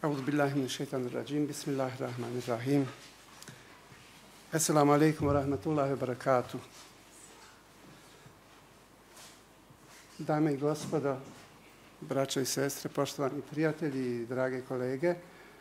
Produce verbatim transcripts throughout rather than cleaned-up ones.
Euzu billahi mineşşeytanirracim. Bismillahirrahmanirrahim. Esselamu aleyküm ve rahmetullahi ve berekatuh. Dame i gospodo, braćo i sestre, poštovani prijatelji i drage kolege,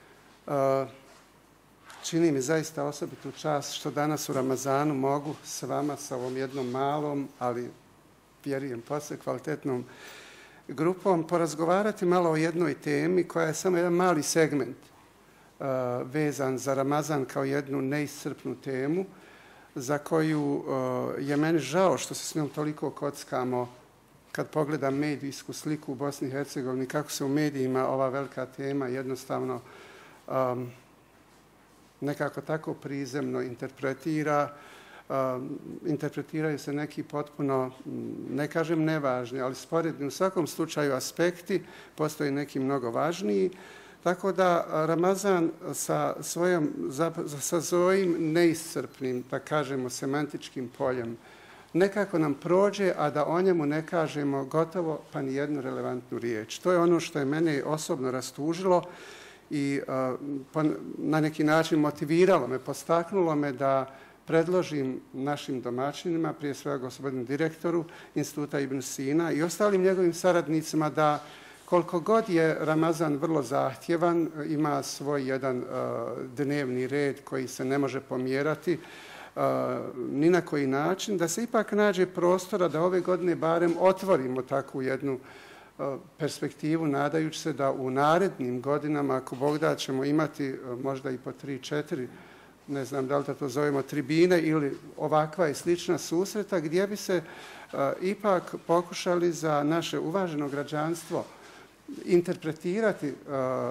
čini mi zaista osobitu čast što danas u Ramazanu mogu s vama sa ovom jednom malom, ali vjerujem posve kvalitetnom grupom porazgovarati malo o jednoj temi koja je samo jedan mali segment uh, vezan za Ramazan kao jednu neiscrpnu temu za koju uh, je meni žao što se s njom toliko kockamo kad pogledam medijsku sliku u Bosni i Hercegovini, kako se u medijima ova velika tema jednostavno um, nekako tako prizemno interpretira. Uh, interpretiraju se neki potpuno, ne kažem nevažni, ali sporedni u svakom slučaju aspekti, postoji neki mnogo važniji. Tako da Ramazan sa svojom, sa svojim neiscrpnim, da kažemo, semantičkim poljem nekako nam prođe, a da o njemu ne kažemo gotovo pa ni jednu relevantnu riječ. To je ono što je mene osobno rastužilo i uh, na neki način motiviralo me, postaknulo me da predložim našim domaćinima, prije svega gospodinu direktoru Instituta Ibn Sina i ostalim njegovim saradnicima, da koliko god je Ramazan vrlo zahtjevan, ima svoj jedan uh, dnevni red koji se ne može pomjerati uh, ni na koji način, da se ipak nađe prostora da ove godine barem otvorimo takvu jednu uh, perspektivu, nadajući se da u narednim godinama, ako Bog da, ćemo imati uh, možda i po tri, četiri, ne znam da li to zovemo tribine ili ovakva i slična susreta, gdje bi se uh, ipak pokušali za naše uvaženo građanstvo interpretirati uh,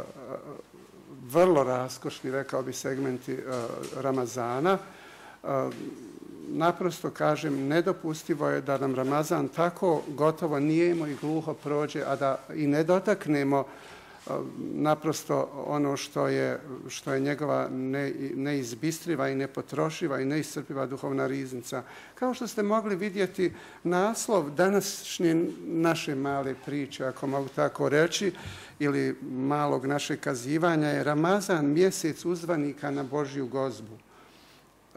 vrlo raskošni, rekao bi, segmenti uh, Ramazana. Uh, naprosto kažem, nedopustivo je da nam Ramazan tako gotovo nijemo i gluho prođe, a da i ne dotaknemo naprosto ono što je, što je njegova ne, neizbistriva i nepotrošiva i neiscrpiva duhovna riznica. Kao što ste mogli vidjeti, naslov današnje naše male priče, ako mogu tako reći, ili malog našeg kazivanja je Ramazan, mjesec uzvanika na Božju gozbu. Uh,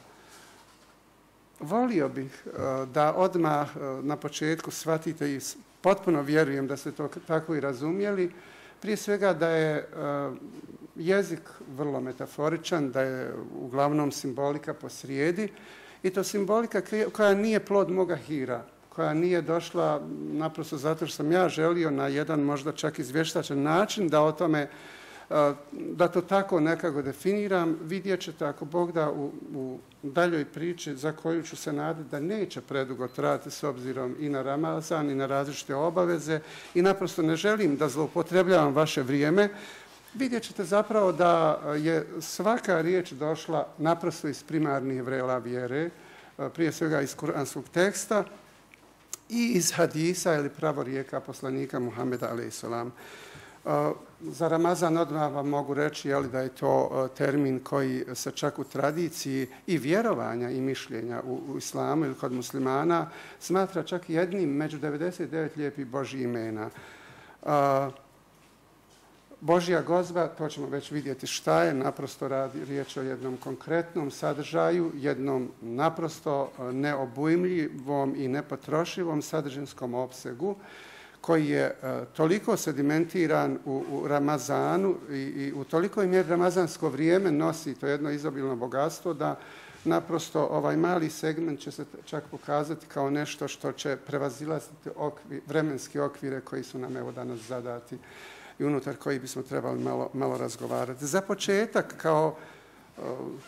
volio bih uh, da odmah uh, na početku shvatite i potpuno vjerujem da ste to tako i razumjeli. Prije svega da je uh, jezik vrlo metaforičan, da je uglavnom simbolika posrijedi i to simbolika koja nije plod moga hira, koja nije došla naprosto zato što sam ja želio na jedan možda čak izvještačan način da o tome, uh, da to tako nekako definiram. Vidjet ćete, ako Bog da, u, u daljoj priči za koju ću se nadati da neće predugo trajati s obzirom i na Ramazan i na različite obaveze i naprosto ne želim da zloupotrebljavam vaše vrijeme, vidjet ćete zapravo da je svaka riječ došla naprosto iz primarnih vrela vjere, prije svega iz kuranskog teksta i iz hadisa ili pravorijeka poslanika Muhameda alejhiselam. Za Ramazan odmah vam mogu reći jeli, da je to termin koji se čak u tradiciji i vjerovanja i mišljenja u, u islamu ili kod muslimana smatra čak jednim među devedeset devet lijepih Božjih imena. Božja gozba, to ćemo već vidjeti šta je, naprosto radi riječ o jednom konkretnom sadržaju, jednom naprosto neobujmljivom i nepotrošivom sadržinskom opsegu koji je uh, toliko sedimentiran u, u Ramazanu i, i u toliko i mjeri ramazansko vrijeme nosi to jedno izobilno bogatstvo da naprosto ovaj mali segment će se čak pokazati kao nešto što će prevazilaziti okvir, vremenski okvire koji su nam evo danas zadati i unutar koji bismo trebali malo, malo razgovarati. Za početak, kao uh,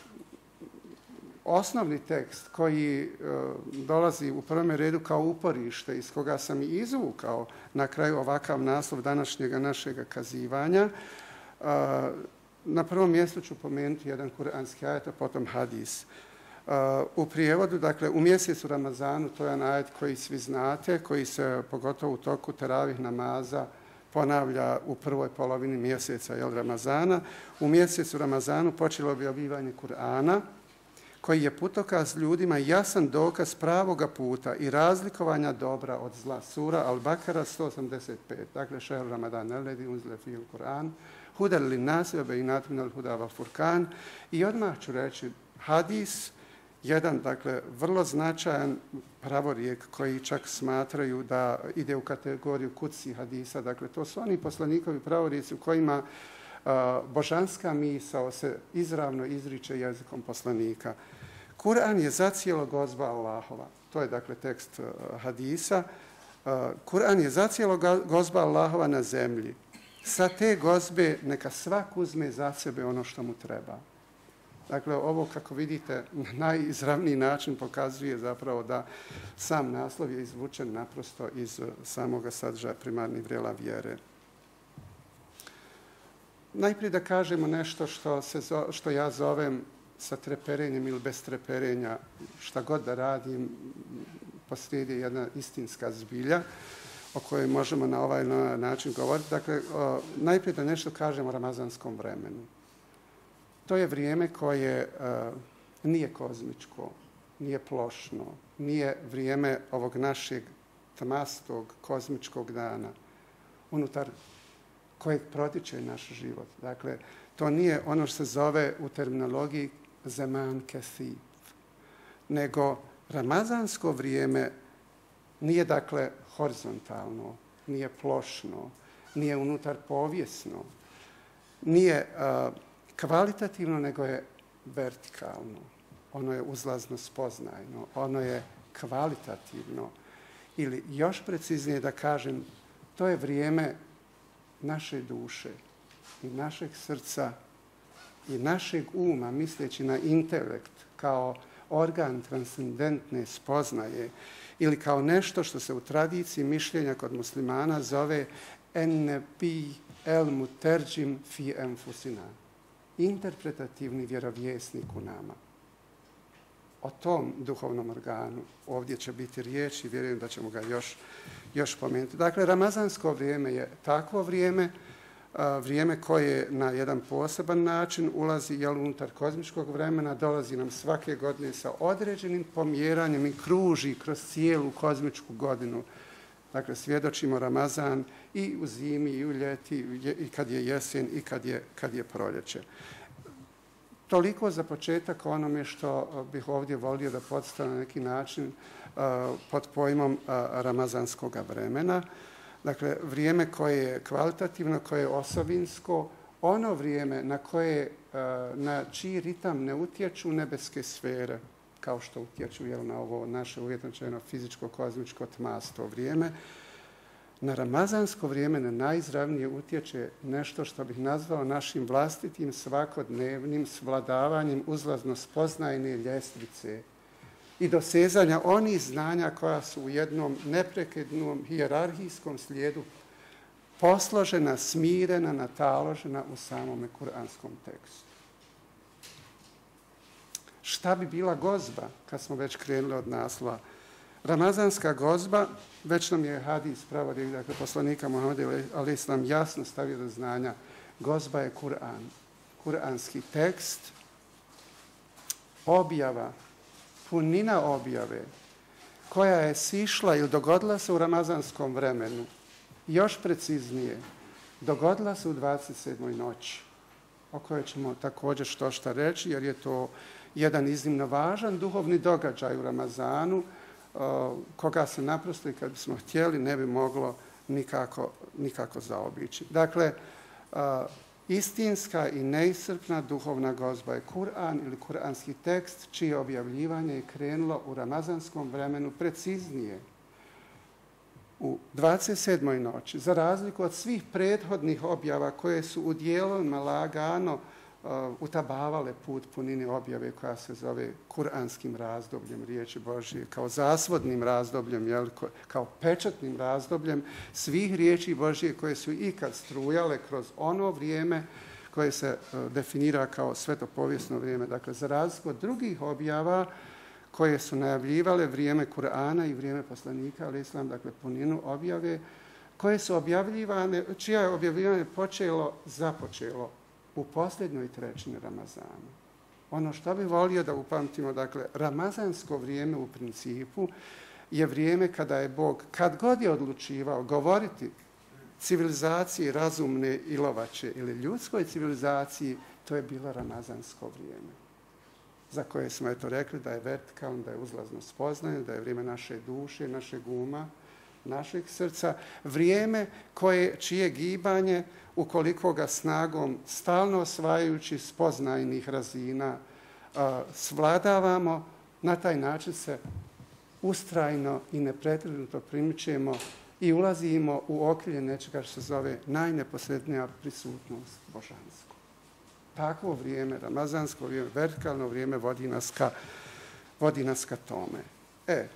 osnovni tekst koji e, dolazi u prvom redu kao uporište iz koga sam i izvukao na kraju ovakav naslov današnjega našega kazivanja, e, na prvom mjestu ću pomenuti jedan kuranski ajet, a potom hadis. E, u prijevodu, dakle, u mjesecu Ramazanu, to je jedan ajet koji svi znate, koji se pogotovo u toku teravih namaza ponavlja u prvoj polovini mjeseca jel, Ramazana. U mjesecu Ramazanu počelo objavljivanje Kur'ana, koji je putokaz ljudima jasan dokaz pravoga puta i razlikovanja dobra od zla. Sura Al-Bakara sto osamdeset pet. Dakle, šehru Ramadan, alladhi unzila fihi al-Qur'an, Hudar li nas ve bejinat minal huda val furkan. I odmah ću reći, hadis, jedan, dakle, vrlo značajan pravorijek koji čak smatraju da ide u kategoriju kutsi hadisa. Dakle, to su oni poslanikovi pravorijeci u kojima uh, božanska misao se izravno izriče jezikom poslanika. Kur'an je zacijelo gozba Allahova. To je, dakle, tekst uh, hadisa. Uh, Kur'an je zacijelo gozba Allahova na zemlji. Sa te gozbe neka svak uzme za sebe ono što mu treba. Dakle, ovo, kako vidite, na najizravniji način pokazuje zapravo da sam naslov je izvučen naprosto iz samoga sadržaja primarnih vrela vjere. Najprije da kažemo nešto što, se, što ja zovem sa treperenjem ili bez treperenja, šta god da radim, posrijedi je jedna istinska zbilja o kojoj možemo na ovaj način govoriti. Dakle, o, najprije da nešto kažemo o ramazanskom vremenu. To je vrijeme koje uh, nije kozmičko, nije plošno, nije vrijeme ovog našeg tmastog kozmičkog dana, unutar kojeg protiče naš život. Dakle, to nije ono što se zove u terminologiji zaman kesif, nego ramazansko vrijeme nije, dakle, horizontalno, nije plošno, nije unutar povijesno, nije uh, kvalitativno, nego je vertikalno. Ono je uzlazno spoznajno, ono je kvalitativno. Ili još preciznije da kažem, to je vrijeme naše duše i našeg srca i našeg uma, misleći na intelekt kao organ transcendentne spoznaje ili kao nešto što se u tradiciji mišljenja kod muslimana zove ennebi el muterđim fi enfusina. Interpretativni vjerovjesnik u nama. O tom duhovnom organu ovdje će biti riječ i vjerujem da ćemo ga još, još pomenuti. Dakle, ramazansko vrijeme je takvo vrijeme, a, vrijeme koje na jedan poseban način ulazi jel, unutar kozmičkog vremena, dolazi nam svake godine sa određenim pomjeranjem i kruži kroz cijelu kozmičku godinu. Dakle, svjedočimo Ramazan i u zimi, i u ljeti, i kad je jesen, i kad je, kad je proljeće. Toliko za početak onome što bih ovdje volio da podstavim na neki način uh, pod pojmom uh, ramazanskog vremena. Dakle, vrijeme koje je kvalitativno, koje je osovinsko, ono vrijeme na koje, uh, na čiji ritam ne utječu nebeske sfere, kao što utječu jel, na ovo naše uvjetnočeno fizičko, kozmičko, tmasto vrijeme. Na ramazansko vrijeme na najizravnije utječe nešto što bih nazvao našim vlastitim svakodnevnim svladavanjem uzlazno spoznajne ljestvice i dosezanja onih znanja koja su u jednom neprekidnom hijerarhijskom slijedu posložena, smirena, nataložena u samome kuranskom tekstu. Šta bi bila gozba, kad smo već krenuli od naslova? Ramazanska gozba, već nam je hadis pravorijek, dakle poslanika Muhammeda alejhi selam jasno stavio do znanja, gozba je Kur'an, kuranski tekst, objava, punina objave, koja je sišla ili dogodila se u ramazanskom vremenu, još preciznije, dogodila se u dvadeset sedmoj noći, o kojoj ćemo također što šta reći, jer je to jedan iznimno važan duhovni događaj u Ramazanu, koga se naprosto i kad bismo htjeli ne bi moglo nikako, nikako zaobići. Dakle, istinska i neiscrpna duhovna gozba je Kur'an ili kuranski tekst čije objavljivanje je krenulo u ramazanskom vremenu preciznije u dvadeset sedmoj noći, za razliku od svih prethodnih objava koje su u dijelovima lagano Uh, utabavale put punine objave koja se zove kuranskim razdobljem riječi Božije, kao zasvodnim razdobljem, jel, kao pečatnim razdobljem svih riječi Božije koje su ikad strujale kroz ono vrijeme koje se uh, definira kao svetopovijesno vrijeme. Dakle, za razliku od drugih objava koje su najavljivale vrijeme Kur'ana i vrijeme poslanika, alejhi selam, dakle puninu objave, koje su objavljivane, čija je objavljivanje počelo, započelo u posljednjoj trećini Ramazana. Ono što bi volio da upamtimo, dakle, ramazansko vrijeme u principu je vrijeme kada je Bog, kad god je odlučivao govoriti civilizaciji razumne ilovače ili ljudskoj civilizaciji, to je bilo ramazansko vrijeme, za koje smo eto rekli da je vertikalno, da je uzlazno spoznanje, da je vrijeme naše duše, našeg uma, našeg srca, vrijeme koje, čije gibanje, ukoliko ga snagom stalno osvajajući spoznajnih razina a, svladavamo, na taj način se ustrajno i neprekidno primičemo i ulazimo u okrilje nečega što se zove najneposrednija prisutnost božansko. Takvo vrijeme, ramazansko vrijeme, vertikalno vrijeme vodi nas ka, vodi nas ka tome. E,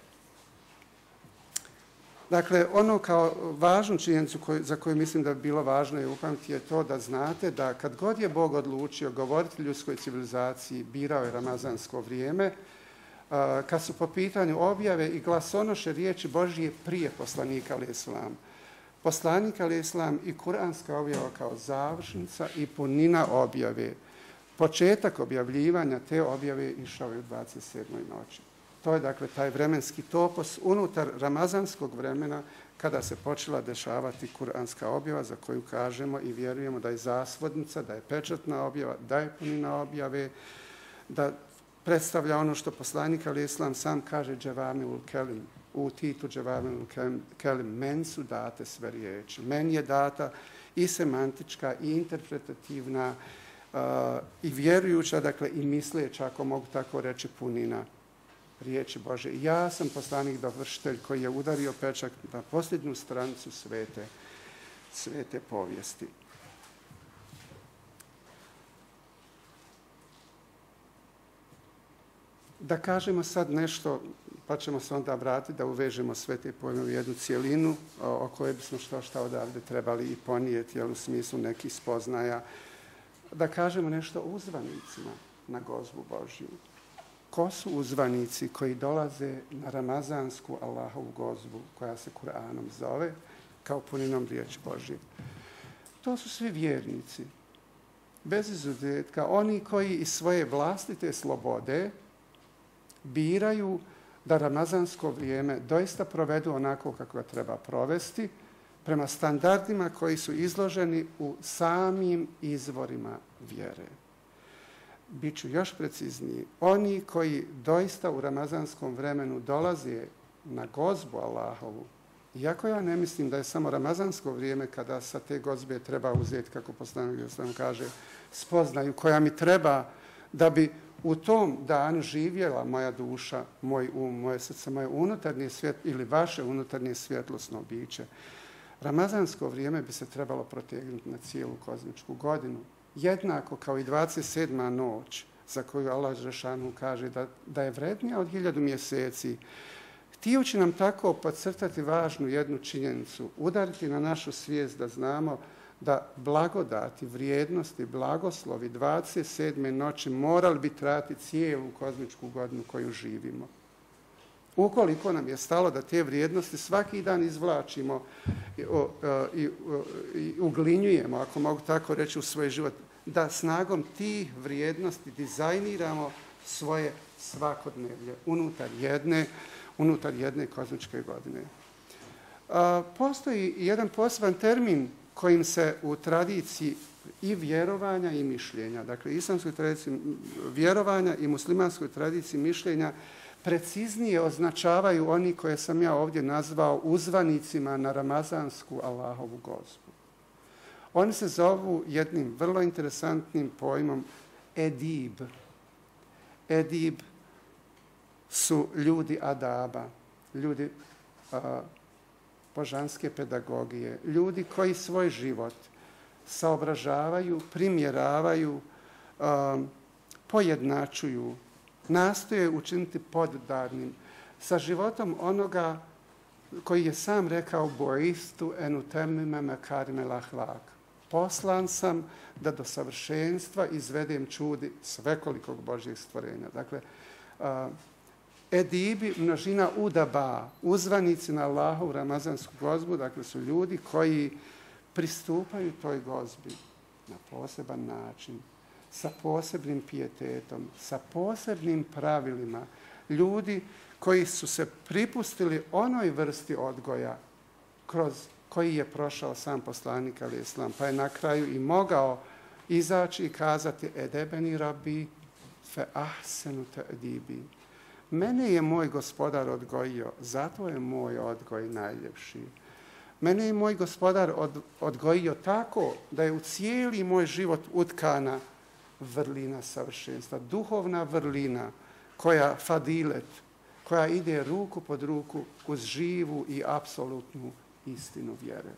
dakle, ono kao važnu činjenicu koju, za koju mislim da bi bilo važno je upamtiti je to da znate da kad god je Bog odlučio govoriti ljudskoj civilizaciji, birao je ramazansko vrijeme, kad su po pitanju objave i glasonoše riječi Božije prije poslanika alejhi selam. Poslanik alejhi selam i kuranska objava kao završnica i punina objave. Početak objavljivanja te objave išao je u dvadeset sedmoj noći. To je dakle taj vremenski topos unutar ramazanskog vremena kada se počela dešavati kuranska objava za koju kažemo i vjerujemo da je zasvodnica, da je pečatna objava, da je punina objave, da predstavlja ono što poslanik alejhi selam sam kaže dževamiul kelim, u titu dževamiul kelim, meni su date sve riječi. Meni je data i semantička i interpretativna uh, i vjerujuća, dakle i misleća, ako mogu tako reći, punina riječi Bože. Ja sam poslanik dovršitelj koji je udario pečat na posljednju stranicu svete, svete povijesti. Da kažemo sad nešto, pa ćemo se onda vratiti da uvežemo sve te pojme u jednu cijelinu o kojoj bismo što šta odavde trebali i ponijeti, jel, u smislu nekih spoznaja. Da kažemo nešto o uzvanicima na gozbu Božju. Ko su uzvanici koji dolaze na ramazansku Allahovu gozbu, koja se Kur'anom zove, kao puninom riječi Božje? To su svi vjernici, bez izuzetka, oni koji iz svoje vlastite slobode biraju da ramazansko vrijeme doista provedu onako kako ga treba provesti, prema standardima koji su izloženi u samim izvorima vjere. Biću još precizniji. Oni koji doista u ramazanskom vremenu dolaze na gozbu Allahovu, iako ja ne mislim da je samo ramazansko vrijeme kada sa te gozbe treba uzeti, kako poslanik sam kaže, spoznaju koja mi treba da bi u tom danu živjela moja duša, moj um, moje srce, moje unutarnje svjetlo ili vaše unutarnje svjetlosno biće. Ramazansko vrijeme bi se trebalo protegnuti na cijelu kozmičku godinu. Jednako kao i dvadeset sedma noć, za koju Allah dželešanu kaže da, da je vrednija od hiljadu mjeseci, htijući nam tako podcrtati važnu jednu činjenicu, udariti na našu svijest da znamo da blagodati, vrijednosti, blagoslovi dvadeset sedme noći morali bi trajati cijelu kozmičku godinu koju živimo. Ukoliko nam je stalo da te vrijednosti svaki dan izvlačimo i, o, i, o, i uglinjujemo, ako mogu tako reći, u svoj život, da snagom tih vrijednosti dizajniramo svoje svakodnevlje unutar jedne, unutar jedne kozmičke godine. A, postoji jedan poseban termin kojim se u tradiciji i vjerovanja i mišljenja, dakle islamskoj tradiciji vjerovanja i muslimanskoj tradiciji mišljenja, preciznije označavaju oni koje sam ja ovdje nazvao uzvanicima na ramazansku Allahovu gozbu. Oni se zovu jednim vrlo interesantnim pojmom edib. Edib su ljudi adaba, ljudi a, božanske pedagogije, ljudi koji svoj život saobražavaju, primjeravaju, um, pojednačuju, nastoje učiniti poddarnim sa životom onoga koji je sam rekao boistu enutemmime mekarime lahlak. Poslan sam da do savršenstva izvedem čudi svekolikog Božjeg stvorenja. Dakle, uh, edibi, množina udaba, uzvanici na Allahovu ramazansku gozbu, dakle su ljudi koji pristupaju toj gozbi na poseban način, sa posebnim pijetetom, sa posebnim pravilima. Ljudi koji su se pripustili onoj vrsti odgoja kroz koji je prošao sam poslanik alejhi selam, pa je na kraju i mogao izaći i kazati edebeni rabbi fe ahsenu ta'dibi. Mene je moj gospodar odgojio, zato je moj odgoj najljepši. Mene je moj gospodar od, odgojio tako da je u cijeli moj život utkana vrlina savršenstva, duhovna vrlina koja fadilet, koja ide ruku pod ruku uz živu i apsolutnu istinu vjere.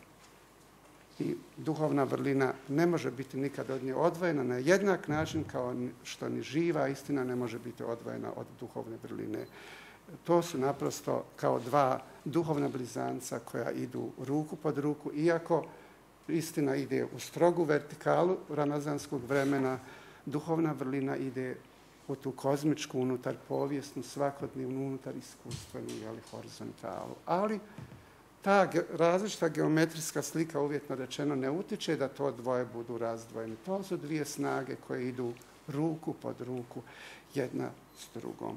I duhovna vrlina ne može biti nikad od nje odvojena na jednak način kao što ni živa istina ne može biti odvojena od duhovne vrline. To su naprosto kao dva duhovna blizanca koja idu ruku pod ruku, iako istina ide u strogu vertikalu ramazanskog vremena, duhovna vrlina ide u tu kozmičku, unutar povijesnu, svakodnevnu, unutar iskustvenu, jeli, horizontalu. Ali ta različita geometrijska slika, uvjetno rečeno, ne utiče da to dvoje budu razdvojeni. To su dvije snage koje idu ruku pod ruku, jedna s drugom.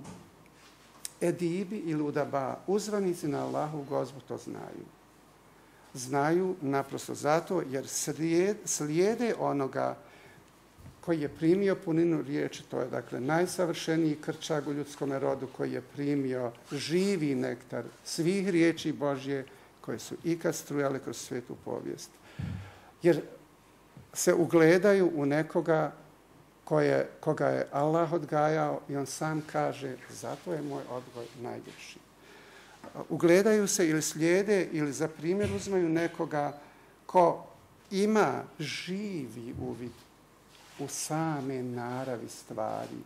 Edibi ili udaba, uzvanici na Allahu gozbu, to znaju. Znaju naprosto zato jer slijede onoga koji je primio puninu riječi, to je dakle najsavršeniji krčag u ljudskome rodu koji je primio živi nektar svih riječi Božje koje su ikad strujale kroz svetu povijest. Jer se ugledaju u nekoga koje, koga je Allah odgajao i on sam kaže zato je moj odgoj najljepši. Ugledaju se ili slijede ili za primjer uzmaju nekoga ko ima živi uvid u same naravi stvari,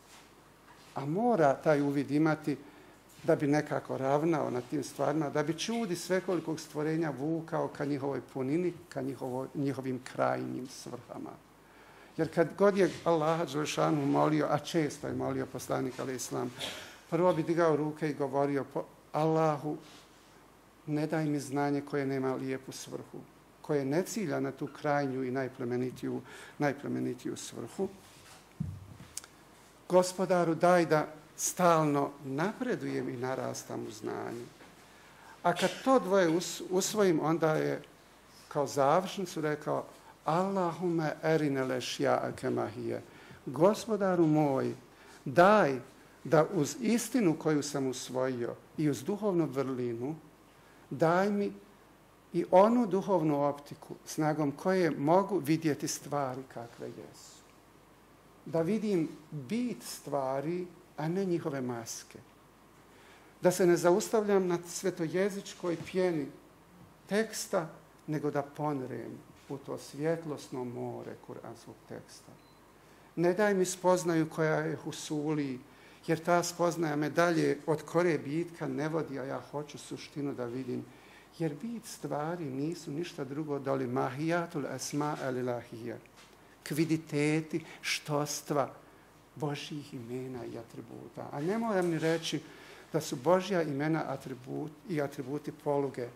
a mora taj uvid imati da bi nekako ravnao na tim stvarima, da bi čudi svekolikog stvorenja vukao ka njihovoj punini, ka njihovo, njihovim krajnjim svrhama. Jer kad god je Allaha dželešanu molio, a često je molio poslanik alejhi selam, prvo bi digao ruke i govorio po Allahu, ne daj mi znanje koje nema lijepu svrhu, koje ne cilja na tu krajnju i najplemenitiju, najplemenitiju svrhu. Gospodaru, daj da stalno napredujem i narastam u znanju. A kad to dvoje usvojim, onda je kao završnicu rekao Allahume erine lešja kemahije. Gospodaru moj, daj da uz istinu koju sam usvojio i uz duhovnu vrlinu, daj mi i onu duhovnu optiku snagom koje mogu vidjeti stvari kakve jesu. Da vidim bit stvari, a ne njihove maske. Da se ne zaustavljam na svetojezičkoj pjeni teksta, nego da ponrem u to svjetlosno more kuranskog teksta. Ne daj mi spoznaju koja je husuli, jer ta spoznaja me dalje od kore bitka ne vodi, a ja hoću suštinu da vidim. Jer bit stvari nisu ništa drugo doli mahijatul esma elilahija. Kviditeti, štostva Božjih imena i atributa. A ne moram ni reći da su Božja imena atribut, i atributi poluge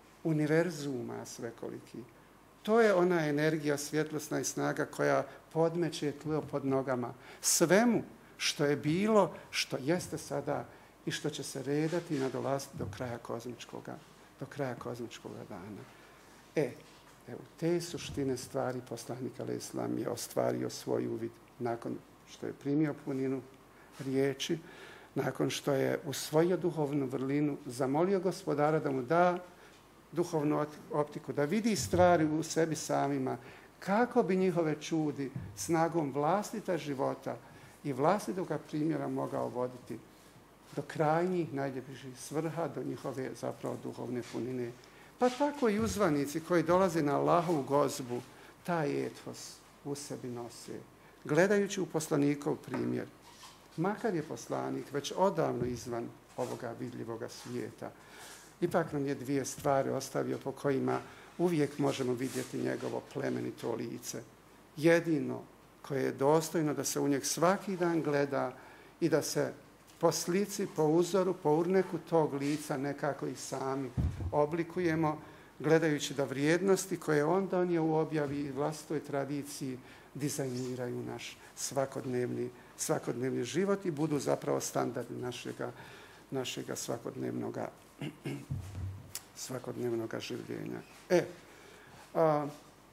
univerzuma svekoliki. To je ona energija svjetlosna i snaga koja podmeće tlo pod nogama svemu što je bilo, što jeste sada i što će se redati i nadolaziti do kraja kozmičkoga, do kraja kozmičkoga dana. E, evo, te suštine stvari poslanik alejhi selam je ostvario svoj uvid nakon što je primio puninu riječi, nakon što je usvojio duhovnu vrlinu, zamolio gospodara da mu da duhovnu optiku, da vidi stvari u sebi samima, kako bi njihove čudi snagom vlastita života i vlastitoga primjera mogao voditi do krajnjih najljepših svrha, do njihove zapravo duhovne punine. Pa tako i uzvanici koji dolaze na Allahovu gozbu, taj etos u sebi nose. Gledajući u poslanikov primjer, makar je poslanik već odavno izvan ovoga vidljivoga svijeta, ipak nam je dvije stvari ostavio po kojima uvijek možemo vidjeti njegovo plemenito lice. Jedino koje je dostojno da se u njeg svaki dan gleda i da se po slici, po uzoru, po urneku tog lica nekako i sami oblikujemo, gledajući da vrijednosti koje on donio u objavi i vlastitoj tradiciji dizajniraju naš svakodnevni, svakodnevni život i budu zapravo standardi našega, našega svakodnevnoga svakodnevnog življenja. E, a,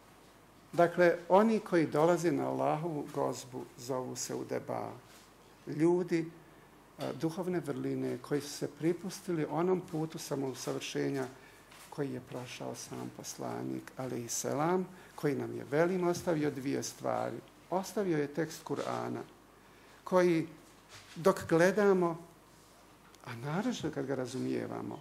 dakle, oni koji dolaze na Allahovu gozbu zovu se udeba. Ljudi, a, duhovne vrline koji su se pripustili onom putu samousavršenja koji je prošao sam poslanik, alejhi selam, koji nam je velim ostavio dvije stvari. Ostavio je tekst Kur'ana, koji dok gledamo, a naročito kad ga razumijevamo,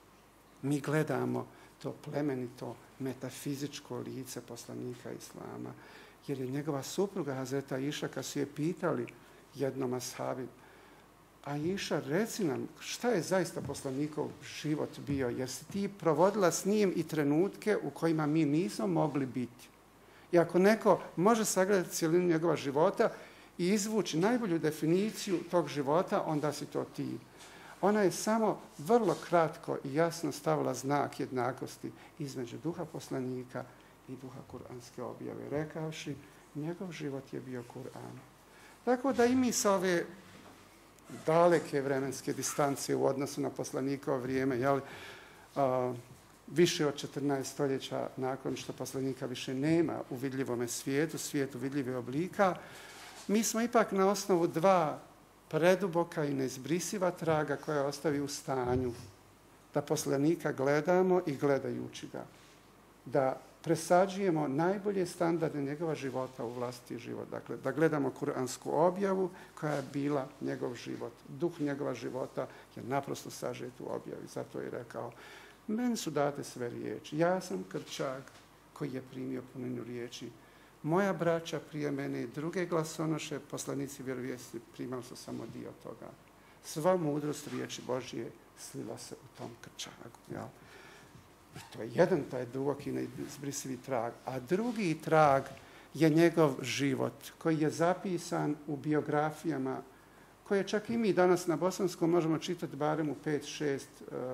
mi gledamo to plemenito metafizičko lice poslanika Islama, jer je njegova supruga Hazreta Iša, kad su je pitali jednom ashabi, a Iša, reci nam, šta je zaista poslanikov život bio, jer si ti provodila s njim i trenutke u kojima mi nismo mogli biti. I ako neko može sagledati cijelinu njegova života i izvući najbolju definiciju tog života, onda si to ti. Ona je samo vrlo kratko i jasno stavila znak jednakosti između duha poslanika i duha kuranske objave, rekavši, njegov život je bio Kur'an. Tako da i mi sa ove daleke vremenske distance u odnosu na poslanikovo vrijeme, jel, a, više od četrnaest stoljeća nakon što poslanika više nema u vidljivome svijetu, svijetu vidljivih oblika, mi smo ipak na osnovu dva preduboka i neizbrisiva traga koja ostavi u stanju da poslanika gledamo i gledajući ga, da presađujemo najbolje standarde njegova života u vlastiti život. Dakle, da gledamo kuransku objavu koja je bila njegov život. Duh njegova života je naprosto sažet u objavi. Zato je rekao, meni su date sve riječi. Ja sam krčak koji je primio puninu riječi. Moja braća prije mene i druge glasonoše, poslanici vjerovjesni, primali su samo dio toga. Sva mudrost riječi Božije slila se u tom krčagu. Jel? I to je jedan, taj duboki neizbrisivi trag. A drugi trag je njegov život, koji je zapisan u biografijama, koje čak i mi danas na bosanskom možemo čitati barem u pet šest,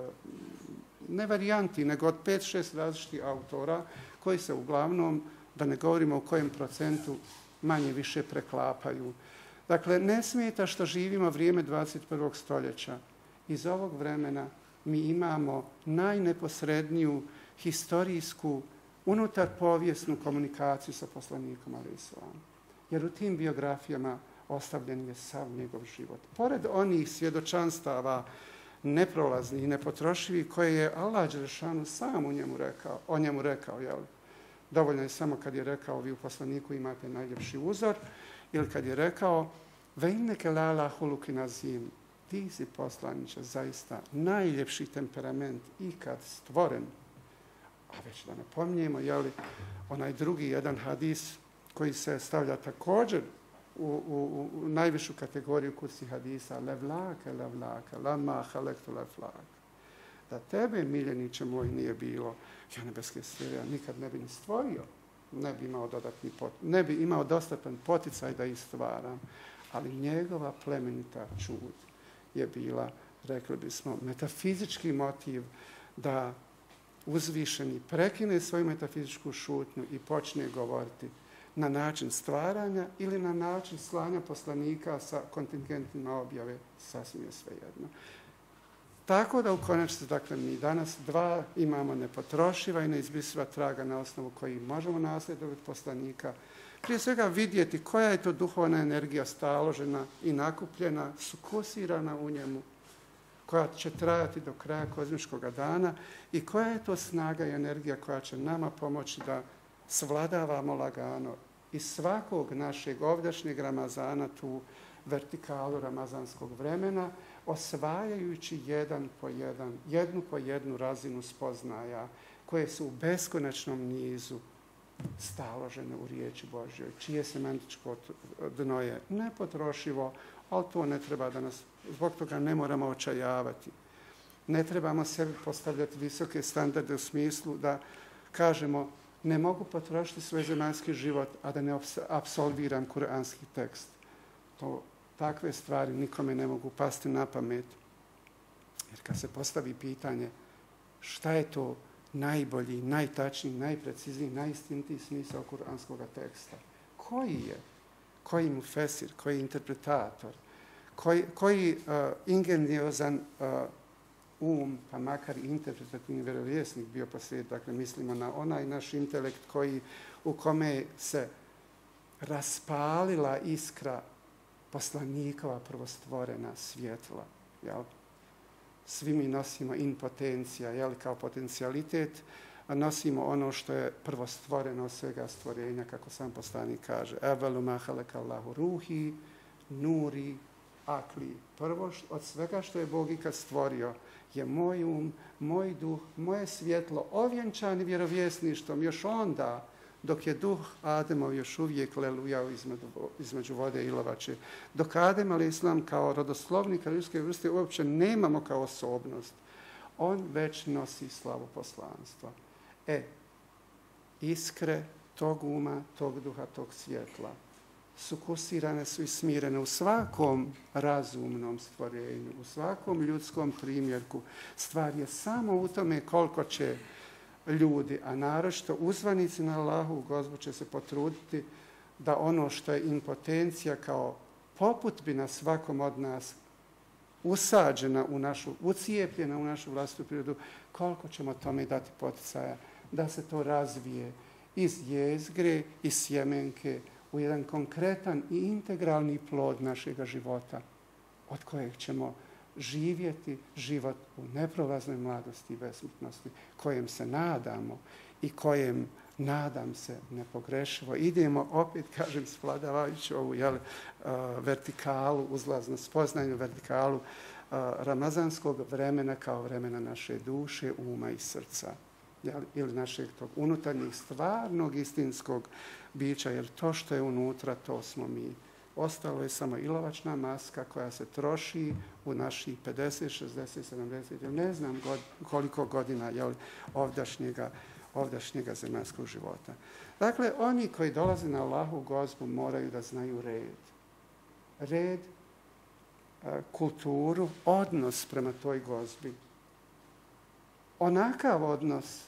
ne varijanti, nego od pet šest različitih autora, koji se uglavnom, da ne govorimo u kojem procentu, manje više preklapaju. Dakle, ne smeta što živimo vrijeme dvadeset prvog stoljeća. Iz ovog vremena mi imamo najneposredniju historijsku, unutar povijesnu komunikaciju sa poslanikom alejhi selam. Jer u tim biografijama ostavljen je sav njegov život. Pored onih svjedočanstava neprolaznih i nepotrošivih koje je Allah dželešanu sam u njemu rekao, o njemu rekao, jel? Dovoljno je samo kad je rekao, vi u poslaniku imate najljepši uzor, ili kad je rekao, ve inneke la'ala hulukin azim, ti si poslaniče zaista najljepši temperament ikad stvoren. A već da ne pominjemo, jeli, onaj drugi jedan hadis koji se stavlja također u, u, u najvišu kategoriju kursi hadisa, levlake, levlake, lama halektu levlake. Da tebe, miljeniče moj, nije bilo, ja nebeske sfere nikad ne bi ni stvorio, ne bi imao dodatni pot, ne bi imao dostatan poticaj da ih stvaram, ali njegova plemenita čud je bila, rekli bismo, metafizički motiv da uzvišeni prekine svoju metafizičku šutnju i počne govoriti na način stvaranja ili na način slanja poslanika sa kontingentima objave, sasvim je svejedno. Tako da u konačnici, dakle, mi danas dva imamo nepotrošiva i neizbrisiva traga na osnovu koji možemo nasljedovati poslanika. Prije svega vidjeti koja je to duhovna energija staložena i nakupljena, sukusirana u njemu, koja će trajati do kraja kozmičkog dana i koja je to snaga i energija koja će nama pomoći da svladavamo lagano iz svakog našeg ovdašnjeg Ramazana, tu vertikalu ramazanskog vremena, osvajajući jedan po jedan, jednu po jednu razinu spoznaja koje su u beskonačnom nizu staložene u riječi Božjoj, čije semantičko dno je nepotrošivo, ali to ne treba da nas, zbog toga ne moramo očajavati. Ne trebamo sebi postavljati visoke standarde u smislu da kažemo ne mogu potrošiti svoj zemaljski život, a da ne apsolviram kuranski tekst. To, takve stvari nikome ne mogu pasti na pamet. Jer kad se postavi pitanje šta je to najbolji, najtačniji, najprecizniji, najistinitiji smisao kuranskog teksta, koji je, koji mufesir, koji interpretator, koji, koji uh, ingeniozan uh, um, pa makar i interpretativni vjerovjesnik bio posrijedi. Dakle, mislimo na onaj naš intelekt koji, u kome se raspalila iskra poslanikova prvostvorena svjetla. Jel? Svi mi nosimo impotencija, jel, kao potencijalitet, a nosimo ono što je prvostvoreno od svega stvorenja, kako sam poslanik kaže. Evelu ma halaka Allahu ruhi, nuri, akli. Prvo od svega što je Bog ikad stvorio je moj um, moj duh, moje svjetlo, ovjenčani vjerovjesništvom, još onda, dok je duh Ademov još uvijek lelujao između, između vode i lovače. Dok Adem, ali islam, kao rodoslovnik ljudske vrste uopće nemamo kao osobnost, on već nosi slavu poslanstva. E, iskre tog uma, tog duha, tog svjetla sukusirane su i smirene u svakom razumnom stvorenju, u svakom ljudskom primjerku. Stvar je samo u tome koliko će ljudi, a naročito uzvanici na Allahovu gozbu, će se potruditi da ono što je impotencija kao poputbina svakom od nas usađena u našu, ucijepljena u našu vlastitu prirodu, koliko ćemo tome dati poticaja da se to razvije iz jezgre, iz sjemenke, u jedan konkretan i integralni plod našega života, od kojeg ćemo živjeti život u neprolaznoj mladosti i besmrtnosti, kojem se nadamo i kojem, nadam se, nepogrešivo idemo, opet kažem, svladavajući ovu jel, uh, vertikalu, uzlazno spoznajnu vertikalu uh, ramazanskog vremena kao vremena naše duše, uma i srca. Jel, ili našeg tog unutarnjeg, stvarnog, istinskog bića, jer to što je unutra, to smo mi. Ostalo je samo ilovačna maska koja se troši u naših pedeset, šezdeset, sedamdeset, ne znam god, koliko godina jel, ovdašnjega, ovdašnjega zemaljskog života. Dakle, oni koji dolaze na Allahovu gozbu moraju da znaju red. Red, kulturu, odnos prema toj gozbi. Onakav odnos,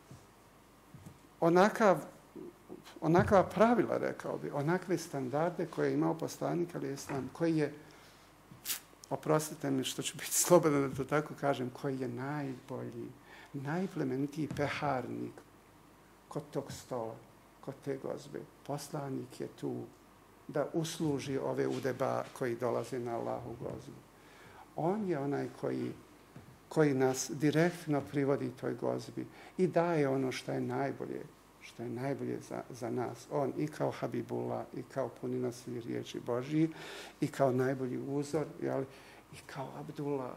onakav, onakva pravila, rekao bi, onakve standarde koje je imao poslanik ali islam, koji je, oprostite mi što ću biti slobodan da to tako kažem, koji je najbolji, najplemenitiji peharnik kod tog stola, kod te gozbe. Poslanik je tu da usluži ove udeba koji dolaze na Allahu gozbu. On je onaj koji koji nas direktno privodi toj gozbi i daje ono što je najbolje, što je najbolje za, za nas. On i kao Habibullah, i kao punina svih riječi Božji, i kao najbolji uzor, jel? I kao Abdullah.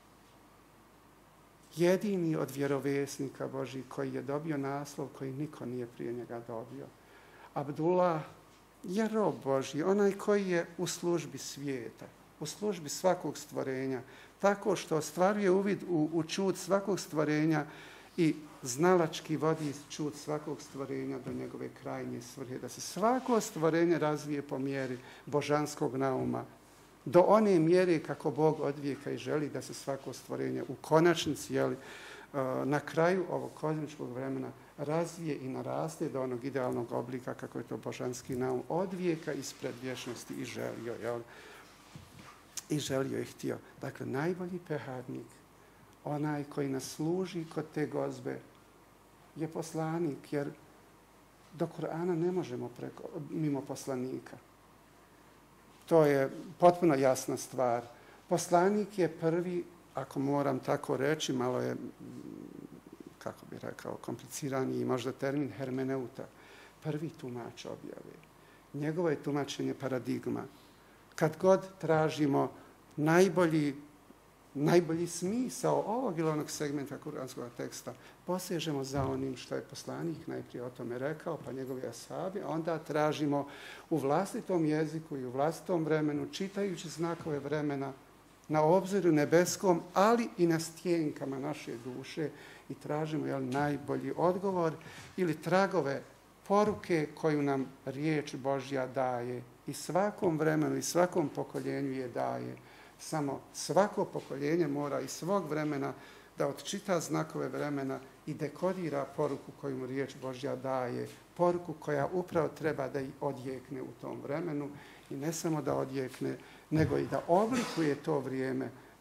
Jedini od vjerovjesnika Božji koji je dobio naslov koji niko nije prije njega dobio. Abdullah je rob Božji, onaj koji je u službi svijeta, u službi svakog stvorenja, tako što ostvaruje uvid u, u čud svakog stvorenja i znalački vodi čud svakog stvorenja do njegove krajnje svrhe, da se svako stvorenje razvije po mjeri božanskog nauma, do one mjere kako Bog odvijeka i želi da se svako stvorenje u konačnici, jeli, na kraju ovog kozmičkog vremena razvije i naraste do onog idealnog oblika kako je to božanski naum odvijeka ispred vječnosti i želio, jel? I želio i htio. Dakle, najbolji peharnik, onaj koji nas služi kod te gozbe, je poslanik, jer do Kur'ana ne možemo preko, mimo poslanika. To je potpuno jasna stvar. Poslanik je prvi, ako moram tako reći, malo je, kako bih rekao, komplicirani i možda termin hermeneuta, prvi tumač objave. Njegovo je tumačenje paradigma. Kad god tražimo najbolji, najbolji smisao ovog ili onog segmenta kuranskog teksta, posežemo za onim što je poslanik najprije o tome rekao, pa njegovi ashabi, a onda tražimo u vlastitom jeziku i u vlastitom vremenu, čitajući znakove vremena, na obzoru nebeskom, ali i na stjenkama naše duše i tražimo jel, najbolji odgovor ili tragove poruke koju nam riječ Božja daje i svakom vremenu i svakom pokoljenju je daje. Samo svako pokoljenje mora iz svog vremena da odčita znakove vremena i dekodira poruku koju mu riječ Božja daje, poruku koja upravo treba da i odjekne u tom vremenu i ne samo da odjekne, nego i da oblikuje to vrijeme,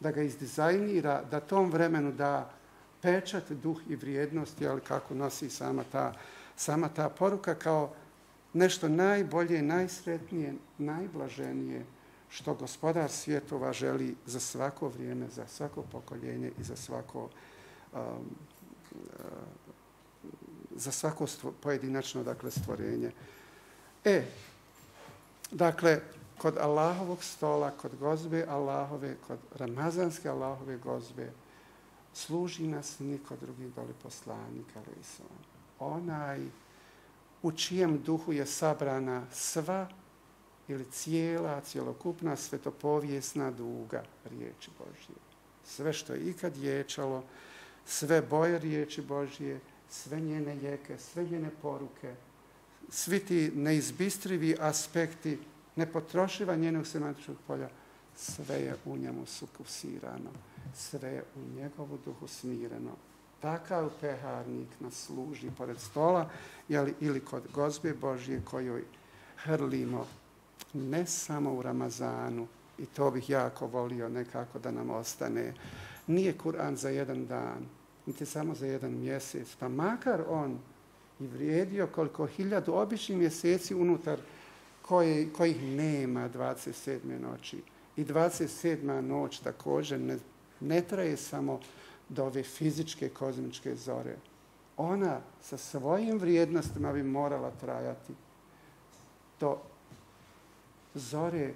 da ga izdizajnira, da tom vremenu da pečat, duh i vrijednosti, ali kako nosi sama ta, sama ta poruka kao nešto najbolje, najsretnije, najblaženije što gospodar svjetova želi za svako vrijeme, za svako pokoljenje i za svako, um, uh, za svako stvo, pojedinačno dakle, stvorenje. E, dakle, kod Allahovog stola, kod gozbe Allahove, kod ramazanske Allahove gozbe, služi nas niko drugi doli poslanik, onaj u čijem duhu je sabrana sva ili cijela, cjelokupna svetopovijesna duga riječi Božje. Sve što je ikad ječalo, sve boje riječi Božje, sve njene jeke, sve njene poruke, svi ti neizbistrivi aspekti nepotrošiva njenog semantičkog polja, sve je u njemu sukusirano, sve je u njegovu duhu smireno. Takav peharnik nas služi pored stola jeli, ili kod gozbe Božje kojoj hrlimo ne samo u Ramazanu, i to bih jako volio nekako da nam ostane. Nije Kur'an za jedan dan, niti samo za jedan mjesec, pa makar on i vrijedio koliko hiljadu običnih mjeseci unutar koje, kojih nema dvadeset sedme noći. I dvadeset sedma noć također ne, ne traje samo do ove fizičke kozmičke zore. Ona sa svojim vrijednostima bi morala trajati do zore,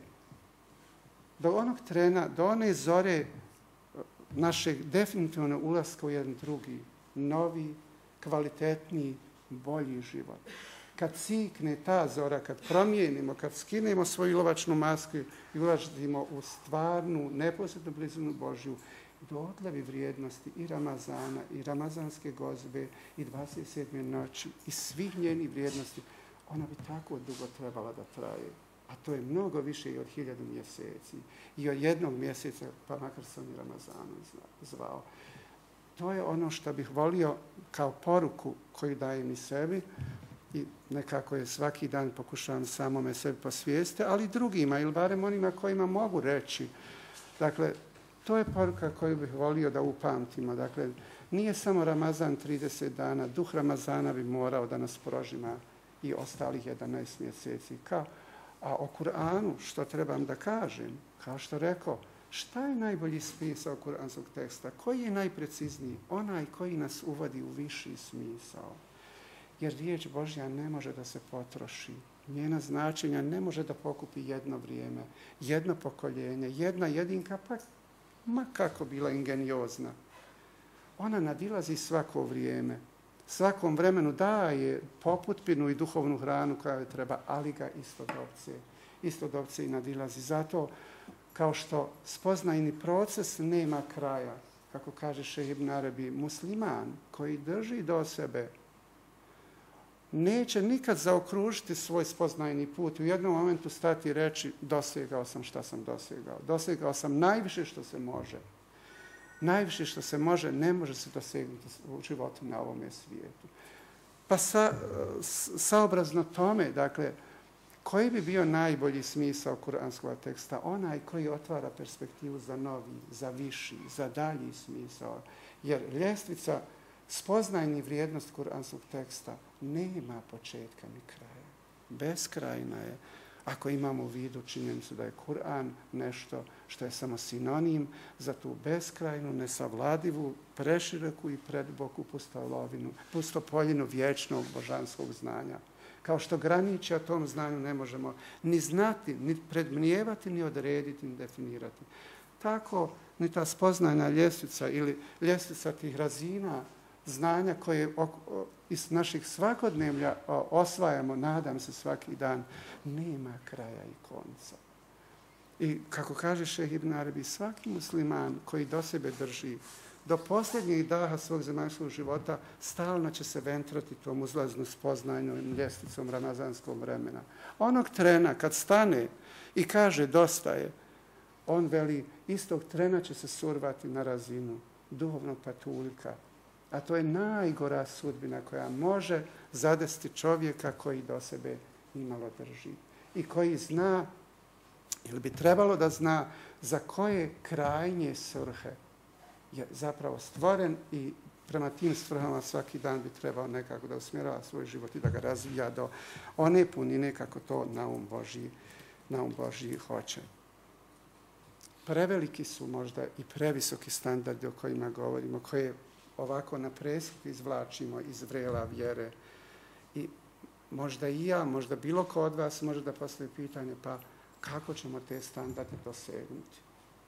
do onog trena, do one zore našeg definitivno ulaska u jedan drugi, novi, kvalitetniji, bolji život. Kad cikne ta zora, kad promijenimo, kad skinemo svoju ilovačnu masku i ulazimo u stvarnu, neposrednu blizinu Božju, dotle bi vrijednosti i Ramazana, i ramazanske gozbe, i dvadeset sedme noći, i svih njenih vrijednosti, ona bi tako dugo trebala da traje. A to je mnogo više i od hiljadu mjeseci. I od jednog mjeseca, pa makar sam i Ramazanu zvao. To je ono što bih volio kao poruku koju dajem i sebi i nekako je svaki dan pokušavam samome sebi posvijesti, ali i drugima, ili barem onima kojima mogu reći. Dakle, to je poruka koju bih volio da upamtimo. Dakle, nije samo Ramazan trideset dana, duh Ramazana bi morao da nas prožima i ostalih jedanaest mjeseci. Kao, a o Kur'anu što trebam da kažem, kao što rekao, šta je najbolji smisao kuranskog teksta? Koji je najprecizniji? Onaj koji nas uvodi u viši smisao. Jer riječ Božja ne može da se potroši. Njena značenja ne može da pokupi jedno vrijeme, jedno pokoljenje, jedna jedinka, pa ma kako bila ingeniozna. Ona nadilazi svako vrijeme. Svakom vremenu daje poputpinu i duhovnu hranu koja joj treba, ali ga istodobce, istodobce i nadilazi. Zato, kao što spoznajni proces nema kraja, kako kaže Šejh Ibn Arabi, musliman koji drži do sebe neće nikad zaokružiti svoj spoznajni put. U jednom momentu stati i reći dosegao sam šta sam dosegao. Dosegao sam najviše što se može. Najviše što se može, ne može se dosegnuti u životu na ovome svijetu. Pa sa, saobrazno tome, dakle, koji bi bio najbolji smisao kuranskog teksta? Onaj koji otvara perspektivu za novi, za viši, za dalji smisao. Jer ljestvica spoznajni vrijednost kuranskog teksta nema početka ni kraja. Beskrajna je. Ako imamo u vidu činjenicu da je Kur'an nešto što je samo sinonim za tu beskrajnu, nesavladivu, preširoku i predboku pustolovinu, pustopoljinu vječnog božanskog znanja. Kao što graniče o tom znanju ne možemo ni znati, ni predmnijevati, ni odrediti, ni definirati. Tako ni ta spoznajna ljestvica ili ljestvica tih razina znanja koje iz naših svakodnevlja osvajamo, nadam se svaki dan, nema kraja i konca. I kako kaže Šejh Ibn Arabi, svaki musliman koji do sebe drži, do posljednjeg daha svog zemaljskog života, stalno će se ventrati tom uzlaznu spoznajnom ljestvicom ramazanskog vremena. Onog trena kad stane i kaže dosta je, on veli, istog trena će se survati na razinu duhovnog patuljka. A to je najgora sudbina koja može zadesti čovjeka koji do sebe imalo drži. I koji zna ili bi trebalo da zna za koje krajnje svrhe je zapravo stvoren i prema tim svrhama svaki dan bi trebao nekako da usmjerava svoj život i da ga razvija do one punine kako to naum Božji, naum Božji hoće. Preveliki su možda i previsoki standardi o kojima govorimo, koje ovako na preskok izvlačimo iz vrela vjere. I možda i ja, možda bilo ko od vas može da postavi pitanje, pa kako ćemo te standarde dosegnuti?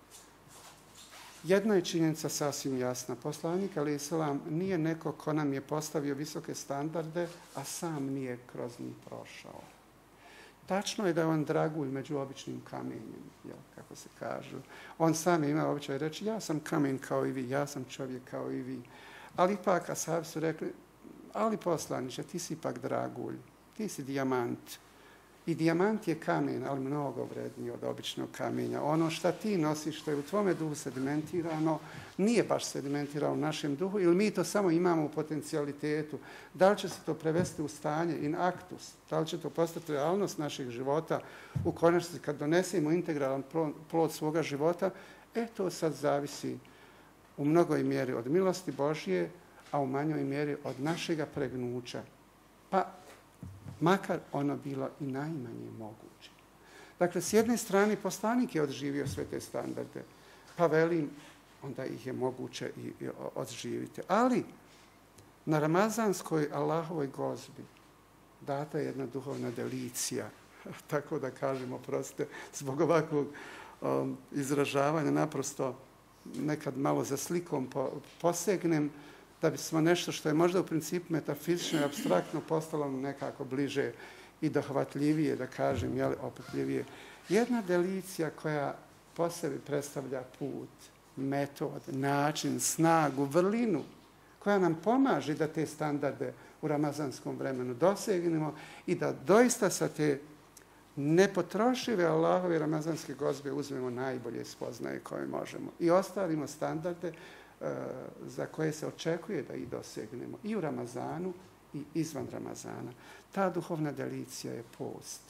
Jedna je činjenica sasvim jasna. Poslanik alejhi selam nije neko ko nam je postavio visoke standarde, a sam nije kroz njih prošao. Tačno je da je on dragulj među običnim kamenjem, jel, kako se kažu. On sam je imao običaj reći, ja sam kamen kao i vi, ja sam čovjek kao i vi. Ali ipak, ashabi su rekli, ali poslaniče, ti si ipak dragulj, ti si dijamant. I dijamant je kamen, ali mnogo vredniji od običnog kamenja. Ono što ti nosiš, što je u tvome duhu sedimentirano, nije baš sedimentirano u našem duhu, ili mi to samo imamo u potencijalitetu. Da li će se to prevesti u stanje, in actus, da li će to postati realnost našeg života, u konačnici kad donesemo integralan plod svoga života, e to sad zavisi u mnogoj mjeri od milosti Božje, a u manjoj mjeri od našega pregnuća. Pa makar ono bilo i najmanje moguće. Dakle, s jedne strane, poslanik je odživio sve te standarde, pa velim, onda ih je moguće i, i odživiti. Ali, na ramazanskoj Allahovoj gozbi data je jedna duhovna delicija, tako da kažemo, prostite, zbog ovakvog um, izražavanja, naprosto nekad malo za slikom po, posegnem, da bismo nešto što je možda u principu metafizično i apstraktno postalo nekako bliže i dohvatljivije, da kažem, jel, opetljivije. Jedna delicija koja po sebi predstavlja put, metod, način, snagu, vrlinu, koja nam pomaže da te standarde u ramazanskom vremenu dosegnemo i da doista sa te nepotrošive Allahove ramazanske gozbe uzmemo najbolje spoznaje koje možemo i ostavimo standarde za koje se očekuje da ih dosegnemo i u Ramazanu i izvan Ramazana. Ta duhovna delicija je post.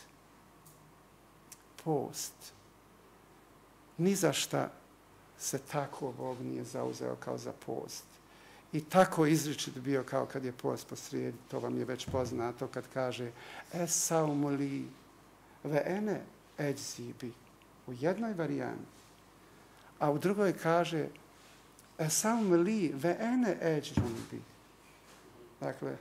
Post. Ni za šta se tako Bog nije zauzeo kao za post. I tako izričit bio kao kad je post posrijedi. To vam je već poznato kad kaže es saumu li ve ene eđzi bi u jednoj varijanti, a u drugoj kaže Esaum li ve ene eđrun bi. Dakle,